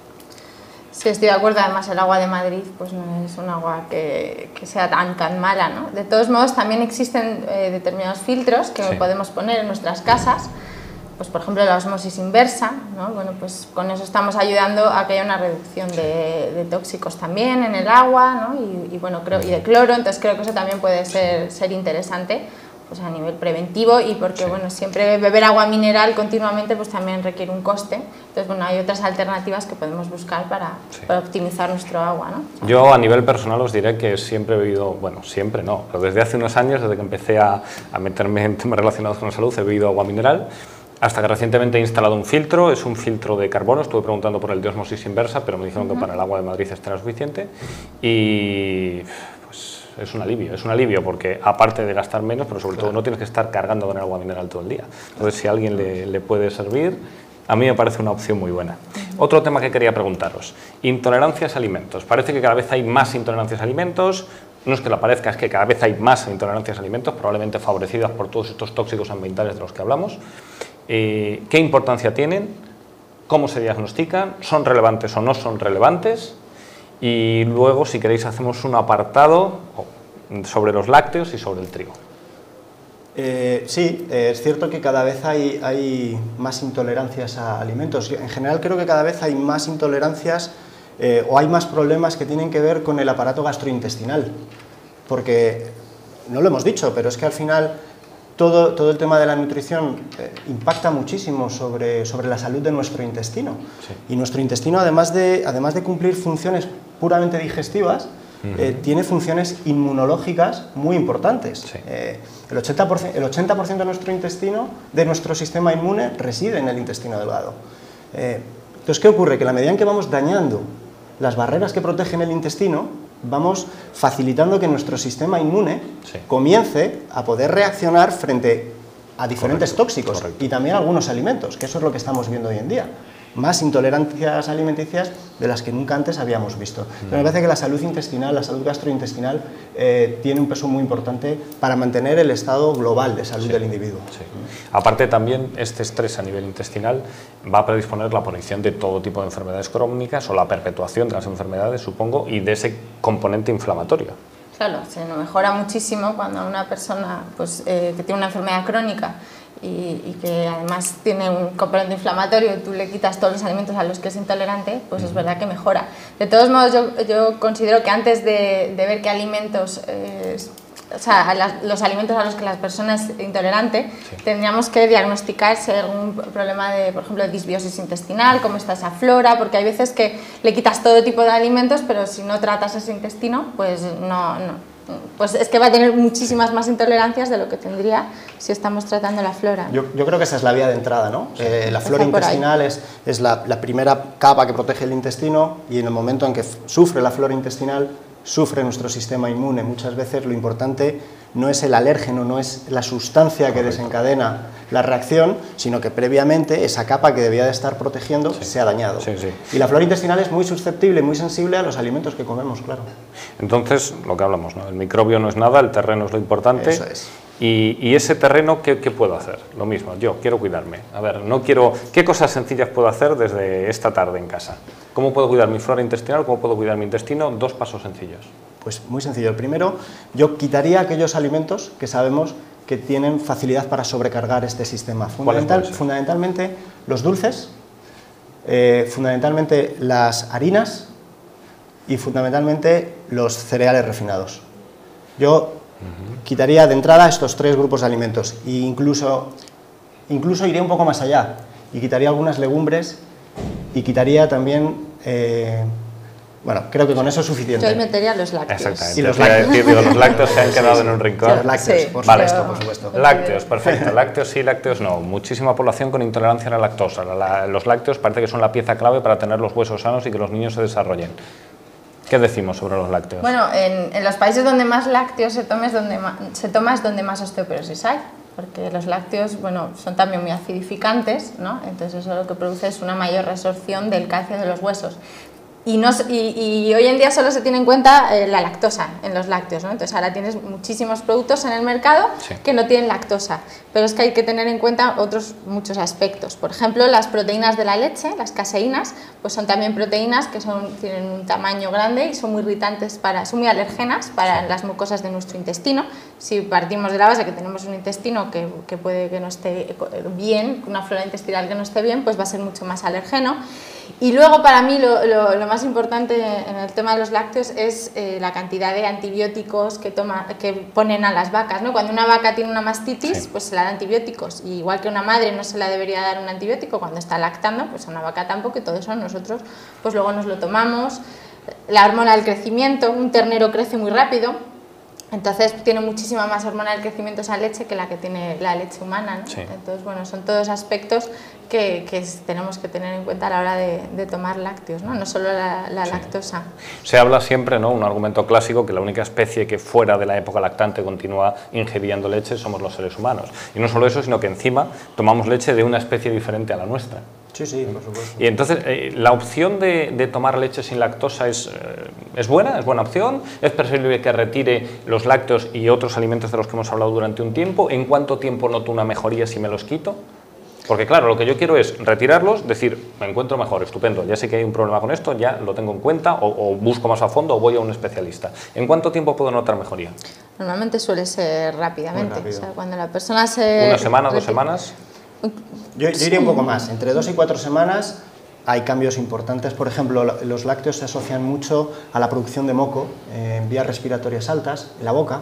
Sí, estoy de acuerdo. Además, el agua de Madrid pues no es un agua que, que sea tan, tan mala, ¿no? De todos modos, también existen eh, determinados filtros que sí. podemos poner en nuestras casas. Pues, por ejemplo, la osmosis inversa, ¿no? Bueno, pues con eso estamos ayudando a que haya una reducción de, de tóxicos también en el agua, ¿no? y, y, bueno, creo, y de cloro, entonces creo que eso también puede ser, ser interesante pues a nivel preventivo y porque sí. bueno, siempre beber agua mineral continuamente pues también requiere un coste, entonces bueno, hay otras alternativas que podemos buscar para, sí. para optimizar nuestro agua, ¿no? Yo a nivel personal os diré que siempre he bebido, bueno, siempre no, pero desde hace unos años, desde que empecé a, a meterme en temas relacionados con la salud, he bebido agua mineral. Hasta que recientemente he instalado un filtro, es un filtro de carbono, estuve preguntando por el de osmosis inversa, pero me dijeron uh-huh. que para el agua de Madrid este era suficiente y pues es un alivio, es un alivio porque aparte de gastar menos, pero sobre claro. todo no tienes que estar cargando con el agua mineral todo el día. Entonces si a alguien le, le puede servir, a mí me parece una opción muy buena. Uh-huh. Otro tema que quería preguntaros, intolerancias a alimentos. Parece que cada vez hay más intolerancias a alimentos. No es que lo parezca, es que cada vez hay más intolerancias a alimentos, probablemente favorecidas por todos estos tóxicos ambientales de los que hablamos. Eh, ¿Qué importancia tienen? ¿Cómo se diagnostican? ¿Son relevantes o no son relevantes? Y luego, si queréis, hacemos un apartado sobre los lácteos y sobre el trigo. Eh, sí, eh, es cierto que cada vez hay, hay más intolerancias a alimentos. En general creo que cada vez hay más intolerancias eh, o hay más problemas que tienen que ver con el aparato gastrointestinal. Porque, no lo hemos dicho, pero es que al final todo, todo el tema de la nutrición eh, impacta muchísimo sobre, sobre la salud de nuestro intestino. Sí. Y nuestro intestino, además de, además de cumplir funciones puramente digestivas, Uh-huh. eh, tiene funciones inmunológicas muy importantes. Sí. Eh, el, ochenta por ciento, el ochenta por ciento de nuestro intestino, de nuestro sistema inmune, reside en el intestino delgado. Eh, entonces, ¿qué ocurre? Que a la medida en que vamos dañando las barreras que protegen el intestino, vamos facilitando que nuestro sistema inmune sí. comience a poder reaccionar frente a diferentes correcto, tóxicos correcto. Y también a algunos alimentos, que eso es lo que estamos viendo hoy en día. Más intolerancias alimenticias de las que nunca antes habíamos visto. Pero me parece que la salud intestinal, la salud gastrointestinal, eh, tiene un peso muy importante para mantener el estado global de salud sí, del individuo. Sí. Aparte también, este estrés a nivel intestinal va a predisponer la aparición de todo tipo de enfermedades crónicas o la perpetuación de las enfermedades, supongo, y de ese componente inflamatorio. Claro, se mejora muchísimo cuando una persona pues, eh, que tiene una enfermedad crónica Y, y que además tiene un componente inflamatorio y tú le quitas todos los alimentos a los que es intolerante, pues es verdad que mejora. De todos modos, yo, yo considero que antes de, de ver qué alimentos, eh, o sea, las, los alimentos a los que la persona es intolerante, sí. tendríamos que diagnosticar si hay algún problema de, por ejemplo, de disbiosis intestinal, cómo está esa flora, porque hay veces que le quitas todo tipo de alimentos, pero si no tratas ese intestino, pues no... no pues es que va a tener muchísimas más intolerancias de lo que tendría si estamos tratando la flora. Yo, yo creo que esa es la vía de entrada, ¿no? Sí. Eh, la flora intestinal es, es la, la primera capa que protege el intestino y en el momento en que sufre la flora intestinal, sufre nuestro sistema inmune. Muchas veces lo importante no es el alérgeno, no es la sustancia que desencadena la reacción, sino que previamente esa capa que debía de estar protegiendo sí. se ha dañado. Sí, sí. Y la flora intestinal es muy susceptible, muy sensible a los alimentos que comemos, claro. Entonces, lo que hablamos, ¿no? El microbio no es nada, el terreno es lo importante. Eso es. Y, y ese terreno, ¿qué, ¿qué puedo hacer? Lo mismo, yo quiero cuidarme. A ver, no quiero... ¿Qué cosas sencillas puedo hacer desde esta tarde en casa? ¿Cómo puedo cuidar mi flora intestinal? ¿Cómo puedo cuidar mi intestino? Dos pasos sencillos. Pues muy sencillo. El primero, yo quitaría aquellos alimentos que sabemos que tienen facilidad para sobrecargar este sistema. Fundamental, fundamentalmente los dulces, eh, fundamentalmente las harinas y fundamentalmente los cereales refinados. Yo uh-huh. quitaría de entrada estos tres grupos de alimentos e incluso, incluso iría un poco más allá y quitaría algunas legumbres y quitaría también... Eh, Bueno, creo que con eso es suficiente. Yo metería los lácteos. Exactamente. Y los lácteos, decir, digo, los lácteos se han quedado sí, sí. en un rincón. Los lácteos, sí, por supuesto, pero... por supuesto. Lácteos, perfecto. Lácteos sí, lácteos no. Muchísima población con intolerancia a la lactosa. La, la, los lácteos parece que son la pieza clave para tener los huesos sanos y que los niños se desarrollen. ¿Qué decimos sobre los lácteos? Bueno, en, en los países donde más lácteos se toma es donde más, se toma es donde más osteoporosis hay. Porque los lácteos, bueno, son también muy acidificantes, ¿no? Entonces eso lo que produce es una mayor resorción del calcio de los huesos. Y, no, y, y hoy en día solo se tiene en cuenta eh, la lactosa en los lácteos, ¿no? Entonces ahora tienes muchísimos productos en el mercado sí. que no tienen lactosa, pero es que hay que tener en cuenta otros muchos aspectos. Por ejemplo, las proteínas de la leche, las caseínas, pues son también proteínas que son, tienen un tamaño grande y son muy irritantes, para, son muy alergenas para sí. las mucosas de nuestro intestino. Si partimos de la base que tenemos un intestino que, que puede que no esté bien, una flora intestinal que no esté bien, pues va a ser mucho más alergeno. Y luego para mí lo, lo, lo más importante en el tema de los lácteos es eh, la cantidad de antibióticos que, toma, que ponen a las vacas, ¿no? Cuando una vaca tiene una mastitis, sí. pues se le dan antibióticos, y igual que una madre no se la debería dar un antibiótico cuando está lactando, pues a una vaca tampoco, y todo eso nosotros pues luego nos lo tomamos. La hormona del crecimiento, un ternero crece muy rápido, entonces tiene muchísima más hormona del crecimiento esa leche que la que tiene la leche humana, ¿no? Sí. Entonces, bueno, son todos aspectos que, que tenemos que tener en cuenta a la hora de, de tomar lácteos, ¿no? No solo la, la sí. lactosa. Se habla siempre, ¿no?, un argumento clásico, que la única especie que fuera de la época lactante continúa ingiriendo leche somos los seres humanos. Y no solo eso, sino que encima tomamos leche de una especie diferente a la nuestra. Sí, sí, por supuesto. Y entonces, eh, ¿la opción de, de tomar leche sin lactosa es, eh, es buena? ¿Es buena opción? ¿Es preferible que retire los lácteos y otros alimentos de los que hemos hablado durante un tiempo? ¿En cuánto tiempo noto una mejoría si me los quito? Porque claro, lo que yo quiero es retirarlos, decir, me encuentro mejor, estupendo, ya sé que hay un problema con esto, ya lo tengo en cuenta, o, o busco más a fondo o voy a un especialista. ¿En cuánto tiempo puedo notar mejoría? Normalmente suele ser rápidamente. O sea, cuando la persona se... ¿Una semana, dos semanas? Yo, yo iría un poco más, entre dos y cuatro semanas hay cambios importantes. Por ejemplo, los lácteos se asocian mucho a la producción de moco en vías respiratorias altas, en la boca.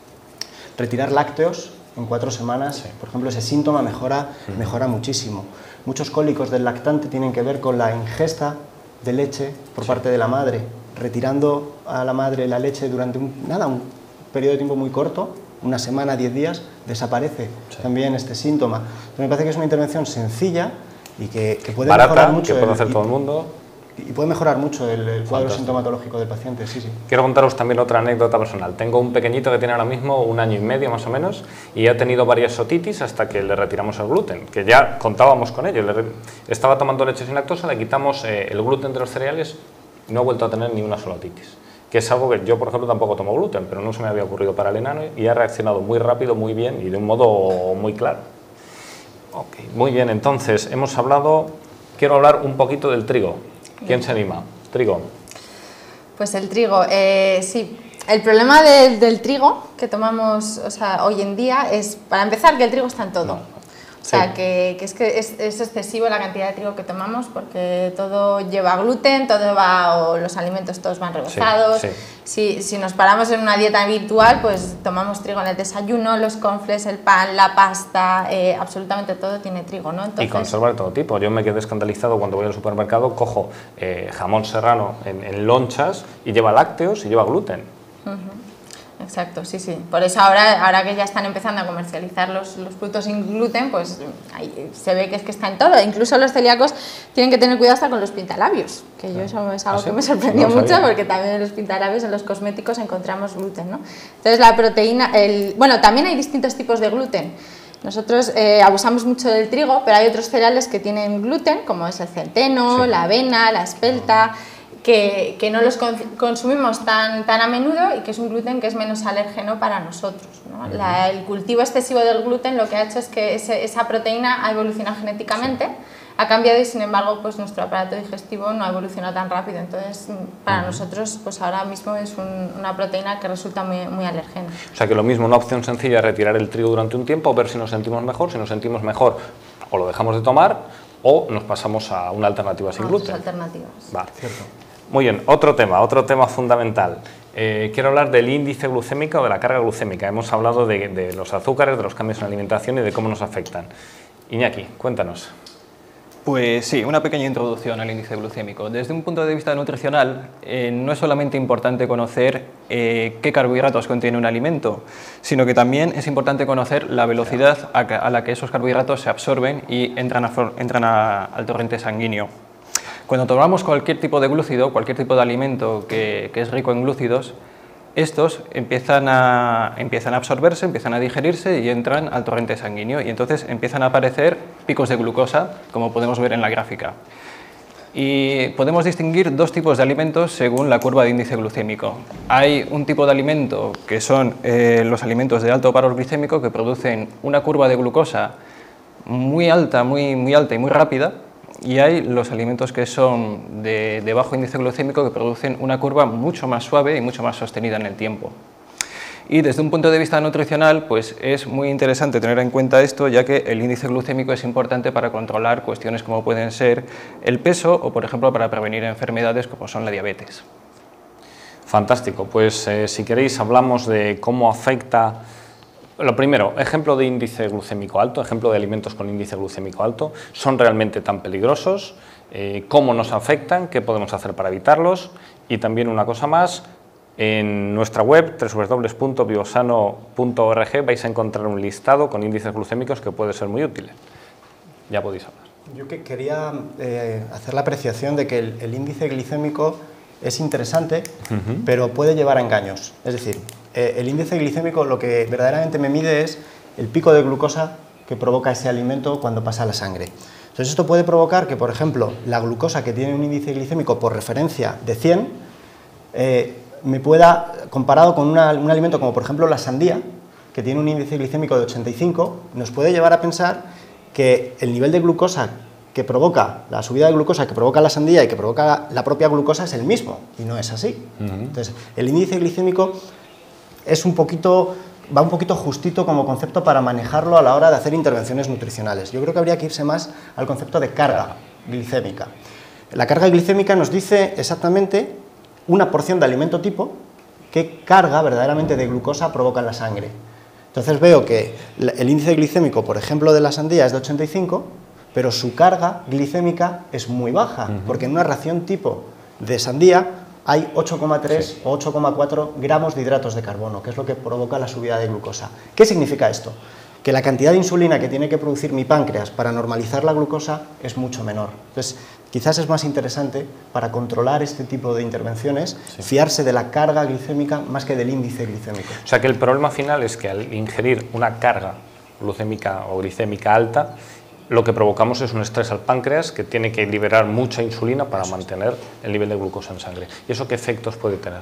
Retirar lácteos en cuatro semanas, sí. por ejemplo, ese síntoma mejora, mm. mejora muchísimo. Muchos cólicos del lactante tienen que ver con la ingesta de leche por sí. parte de la madre. Retirando a la madre la leche durante un, nada, un periodo de tiempo muy corto, una semana, diez días, desaparece sí. también este síntoma. Entonces, me parece que es una intervención sencilla y que, que puede Barata, mejorar mucho. Que puede el, hacer y, todo el mundo. Y puede mejorar mucho el, el cuadro sintomatológico del paciente, sí, sí. Quiero contaros también otra anécdota personal. Tengo un pequeñito que tiene ahora mismo un año y medio más o menos y ha tenido varias otitis hasta que le retiramos el gluten, que ya contábamos con ello. Le re... Estaba tomando leche sin lactosa, le quitamos eh, el gluten de los cereales y no ha vuelto a tener ni una sola otitis. Que es algo que yo, por ejemplo, tampoco tomo gluten, pero no se me había ocurrido para el enano y ha reaccionado muy rápido, muy bien y de un modo muy claro. Okay, muy bien, entonces hemos hablado, quiero hablar un poquito del trigo. ¿Quién se anima? Trigo. Pues el trigo, eh, sí. El problema de, del trigo que tomamos, o sea, hoy en día es, para empezar, que el trigo está en todo. No. O sea, sí. que, que es que es, es excesivo la cantidad de trigo que tomamos porque todo lleva gluten, todo va, o los alimentos todos van rebozados. Sí, sí. Si, si nos paramos en una dieta virtual, pues tomamos trigo en el desayuno, los cornflakes, el pan, la pasta, eh, absolutamente todo tiene trigo, ¿no? Entonces... Y conservar de todo tipo. Yo me quedé escandalizado cuando voy al supermercado, cojo eh, jamón serrano en, en lonchas y lleva lácteos y lleva gluten. Uh-huh. Exacto, sí, sí. Por eso ahora, ahora que ya están empezando a comercializar los, los productos sin gluten, pues ahí se ve que es que está en todo. Incluso los celíacos tienen que tener cuidado hasta con los pintalabios, que yo eso es algo ¿Ah, sí? que me sorprendió no mucho sabía. Porque también en los pintalabios, en los cosméticos encontramos gluten, ¿no? Entonces la proteína, el, bueno, también hay distintos tipos de gluten. Nosotros eh, abusamos mucho del trigo, pero hay otros cereales que tienen gluten, como es el centeno, sí. la avena, la espelta... Que, que no los consumimos tan, tan a menudo y que es un gluten que es menos alérgeno para nosotros, ¿no? La, el cultivo excesivo del gluten lo que ha hecho es que ese, esa proteína ha evolucionado genéticamente ha cambiado y sin embargo pues nuestro aparato digestivo no ha evolucionado tan rápido, entonces para uh-huh. nosotros pues ahora mismo es un, una proteína que resulta muy, muy alergena. O sea que lo mismo, una opción sencilla es retirar el trigo durante un tiempo, ver si nos sentimos mejor, si nos sentimos mejor o lo dejamos de tomar o nos pasamos a una alternativa sin gluten. Alternativas. Vale. Cierto. Muy bien, otro tema, otro tema fundamental. Eh, quiero hablar del índice glucémico o de la carga glucémica. Hemos hablado de, de los azúcares, de los cambios en la alimentación y de cómo nos afectan. Iñaki, cuéntanos. Pues sí, una pequeña introducción al índice glucémico. Desde un punto de vista nutricional, eh, no es solamente importante conocer eh, qué carbohidratos contiene un alimento, sino que también es importante conocer la velocidad a, a la que esos carbohidratos se absorben y entran, a, entran a, al torrente sanguíneo. Cuando tomamos cualquier tipo de glúcido, cualquier tipo de alimento que, que es rico en glúcidos, estos empiezan a, empiezan a absorberse, empiezan a digerirse y entran al torrente sanguíneo y entonces empiezan a aparecer picos de glucosa, como podemos ver en la gráfica. Y podemos distinguir dos tipos de alimentos según la curva de índice glucémico. Hay un tipo de alimento que son eh, los alimentos de alto valor glicémico que producen una curva de glucosa muy alta, muy, muy alta y muy rápida, y hay los alimentos que son de, de bajo índice glucémico que producen una curva mucho más suave y mucho más sostenida en el tiempo. Y desde un punto de vista nutricional, pues es muy interesante tener en cuenta esto, ya que el índice glucémico es importante para controlar cuestiones como pueden ser el peso o, por ejemplo, para prevenir enfermedades como son la diabetes. Fantástico, pues eh, si queréis hablamos de cómo afecta. Lo primero, ejemplo de índice glucémico alto, ejemplo de alimentos con índice glucémico alto, ¿son realmente tan peligrosos? Eh, ¿Cómo nos afectan? ¿Qué podemos hacer para evitarlos? Y también una cosa más, en nuestra web, doble u doble u doble u punto biosano punto org, vais a encontrar un listado con índices glucémicos que puede ser muy útil. Ya podéis hablar. Yo que quería eh, hacer la apreciación de que el, el índice glicémico es interesante, uh-huh. pero puede llevar a engaños. Es decir, eh, el índice glicémico lo que verdaderamente me mide es el pico de glucosa que provoca ese alimento cuando pasa a la sangre. Entonces esto puede provocar que, por ejemplo, la glucosa que tiene un índice glicémico por referencia de cien, eh, me pueda, comparado con una, un alimento como por ejemplo la sandía, que tiene un índice glicémico de ochenta y cinco, nos puede llevar a pensar que el nivel de glucosa que provoca, la subida de glucosa que provoca la sandía y que provoca la propia glucosa es el mismo, y no es así. Uh-huh. Entonces, el índice glicémico es un poquito, va un poquito justito como concepto para manejarlo a la hora de hacer intervenciones nutricionales. Yo creo que habría que irse más al concepto de carga glicémica. La carga glicémica nos dice exactamente una porción de alimento tipo qué carga verdaderamente de glucosa provoca en la sangre. Entonces veo que el índice glicémico, por ejemplo, de la sandía es de ochenta y cinco, pero su carga glicémica es muy baja, uh-huh. porque en una ración tipo de sandía hay ocho coma tres sí. o ocho coma cuatro gramos de hidratos de carbono, que es lo que provoca la subida de glucosa. ¿Qué significa esto? Que la cantidad de insulina que tiene que producir mi páncreas para normalizar la glucosa es mucho menor. Entonces, quizás es más interesante para controlar este tipo de intervenciones sí. fiarse de la carga glicémica más que del índice glicémico. O sea que el problema final es que al ingerir una carga glucémica o glicémica alta, lo que provocamos es un estrés al páncreas que tiene que liberar mucha insulina para mantener el nivel de glucosa en sangre. ¿Y eso qué efectos puede tener?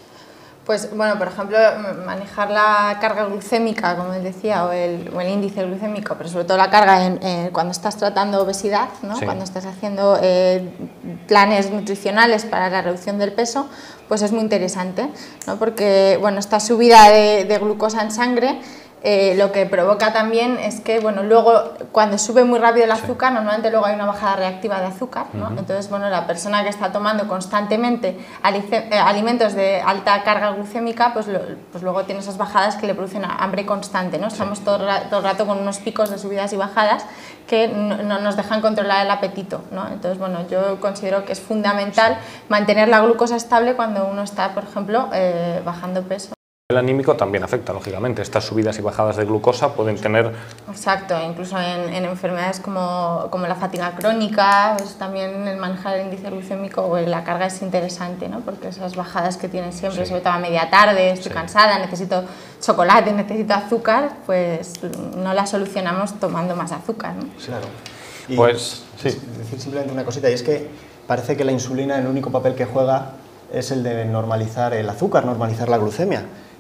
Pues bueno, por ejemplo, manejar la carga glucémica, como les decía, o el, o el índice glucémico, pero sobre todo la carga en, eh, cuando estás tratando obesidad, ¿no? Sí. Cuando estás haciendo eh, planes nutricionales para la reducción del peso, pues es muy interesante, ¿no? Porque bueno, esta subida de, de glucosa en sangre Eh, lo que provoca también es que, bueno, luego cuando sube muy rápido el azúcar, sí. normalmente luego hay una bajada reactiva de azúcar, ¿no? Uh-huh. Entonces, bueno, la persona que está tomando constantemente alice, eh, alimentos de alta carga glucémica, pues, lo, pues luego tiene esas bajadas que le producen hambre constante, ¿no? Estamos sí. todo, todo el rato con unos picos de subidas y bajadas que no, no nos dejan controlar el apetito, ¿no? Entonces, bueno, yo considero que es fundamental sí. mantener la glucosa estable cuando uno está, por ejemplo, eh, bajando peso. El anímico también afecta, lógicamente. Estas subidas y bajadas de glucosa pueden tener... Exacto, incluso en, en enfermedades como, como la fatiga crónica, pues también el manejar el índice glucémico o la carga es interesante, ¿no? Porque esas bajadas que tienen siempre, sí. sobre todo a media tarde, estoy sí. cansada, necesito chocolate, necesito azúcar, pues no la solucionamos tomando más azúcar, ¿no? Claro. Y pues, sí. decir simplemente una cosita, y es que parece que la insulina, el único papel que juega es el de normalizar el azúcar, normalizar la glucemia.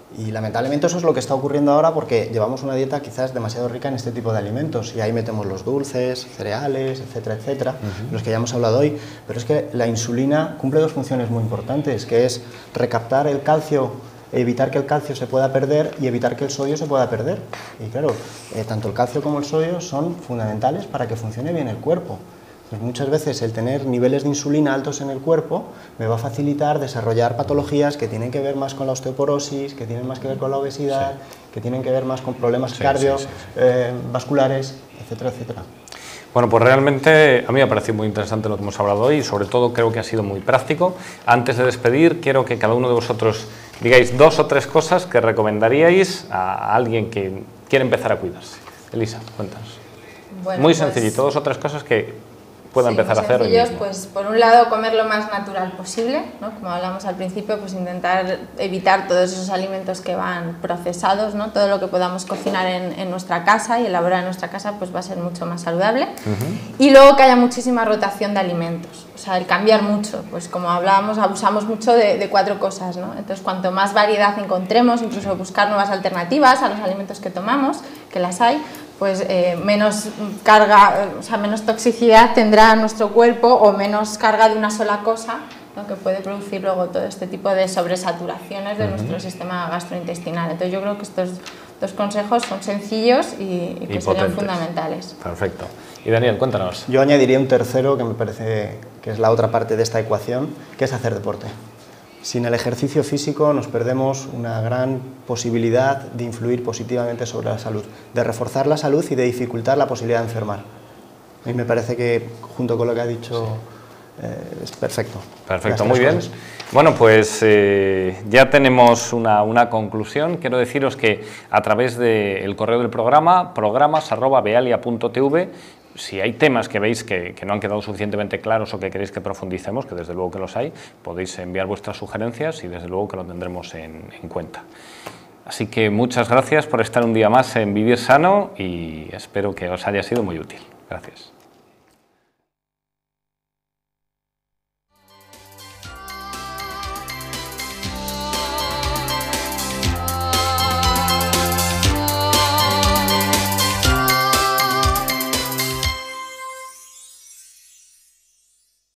Y lamentablemente eso es lo que está ocurriendo ahora porque llevamos una dieta quizás demasiado rica en este tipo de alimentos y ahí metemos los dulces, cereales, etcétera, etcétera, uh-huh. los que ya hemos hablado hoy. Pero es que la insulina cumple dos funciones muy importantes, que es recaptar el calcio, evitar que el calcio se pueda perder y evitar que el sodio se pueda perder. Y claro, eh, tanto el calcio como el sodio son fundamentales para que funcione bien el cuerpo. Pues muchas veces el tener niveles de insulina altos en el cuerpo me va a facilitar desarrollar patologías que tienen que ver más con la osteoporosis, que tienen más que ver con la obesidad, sí. que tienen que ver más con problemas sí, cardiovasculares, sí, sí, sí. eh, etcétera, etcétera. Bueno, pues realmente a mí me ha parecido muy interesante lo que hemos hablado hoy y sobre todo creo que ha sido muy práctico. Antes de despedir, quiero que cada uno de vosotros digáis dos o tres cosas que recomendaríais a alguien que quiere empezar a cuidarse. Elisa, cuéntanos. Bueno, muy pues... sencillito, dos o tres cosas que pueda sí, empezar a hacer hoy mismo. Pues por un lado comer lo más natural posible, ¿no? Como hablamos al principio, pues intentar evitar todos esos alimentos que van procesados, ¿no? Todo lo que podamos cocinar en, en nuestra casa y elaborar en nuestra casa pues va a ser mucho más saludable. Uh-huh. Y luego que haya muchísima rotación de alimentos, o sea, el cambiar mucho, pues como hablábamos, abusamos mucho de, de cuatro cosas, ¿no? Entonces cuanto más variedad encontremos, incluso buscar nuevas alternativas a los alimentos que tomamos, que las hay, pues eh, menos carga, o sea, menos toxicidad tendrá nuestro cuerpo o menos carga de una sola cosa, ¿no? Que puede producir luego todo este tipo de sobresaturaciones de uh-huh. nuestro sistema gastrointestinal. Entonces yo creo que estos dos consejos son sencillos y, y que y serían fundamentales. Perfecto. Y Daniel, cuéntanos. Yo añadiría un tercero que me parece que es la otra parte de esta ecuación, que es hacer deporte. Sin el ejercicio físico nos perdemos una gran posibilidad de influir positivamente sobre la salud, de reforzar la salud y de dificultar la posibilidad de enfermar. A mí me parece que, junto con lo que ha dicho, eh, es perfecto. Perfecto, muy bien. Cosas. Bueno, pues eh, ya tenemos una, una conclusión. Quiero deciros que a través del correo del programa, programas arroba bealia punto tv, si hay temas que veis que, que no han quedado suficientemente claros o que queréis que profundicemos, que desde luego que los hay, podéis enviar vuestras sugerencias y desde luego que lo tendremos en, en cuenta. Así que muchas gracias por estar un día más en Vivir Sano y espero que os haya sido muy útil. Gracias.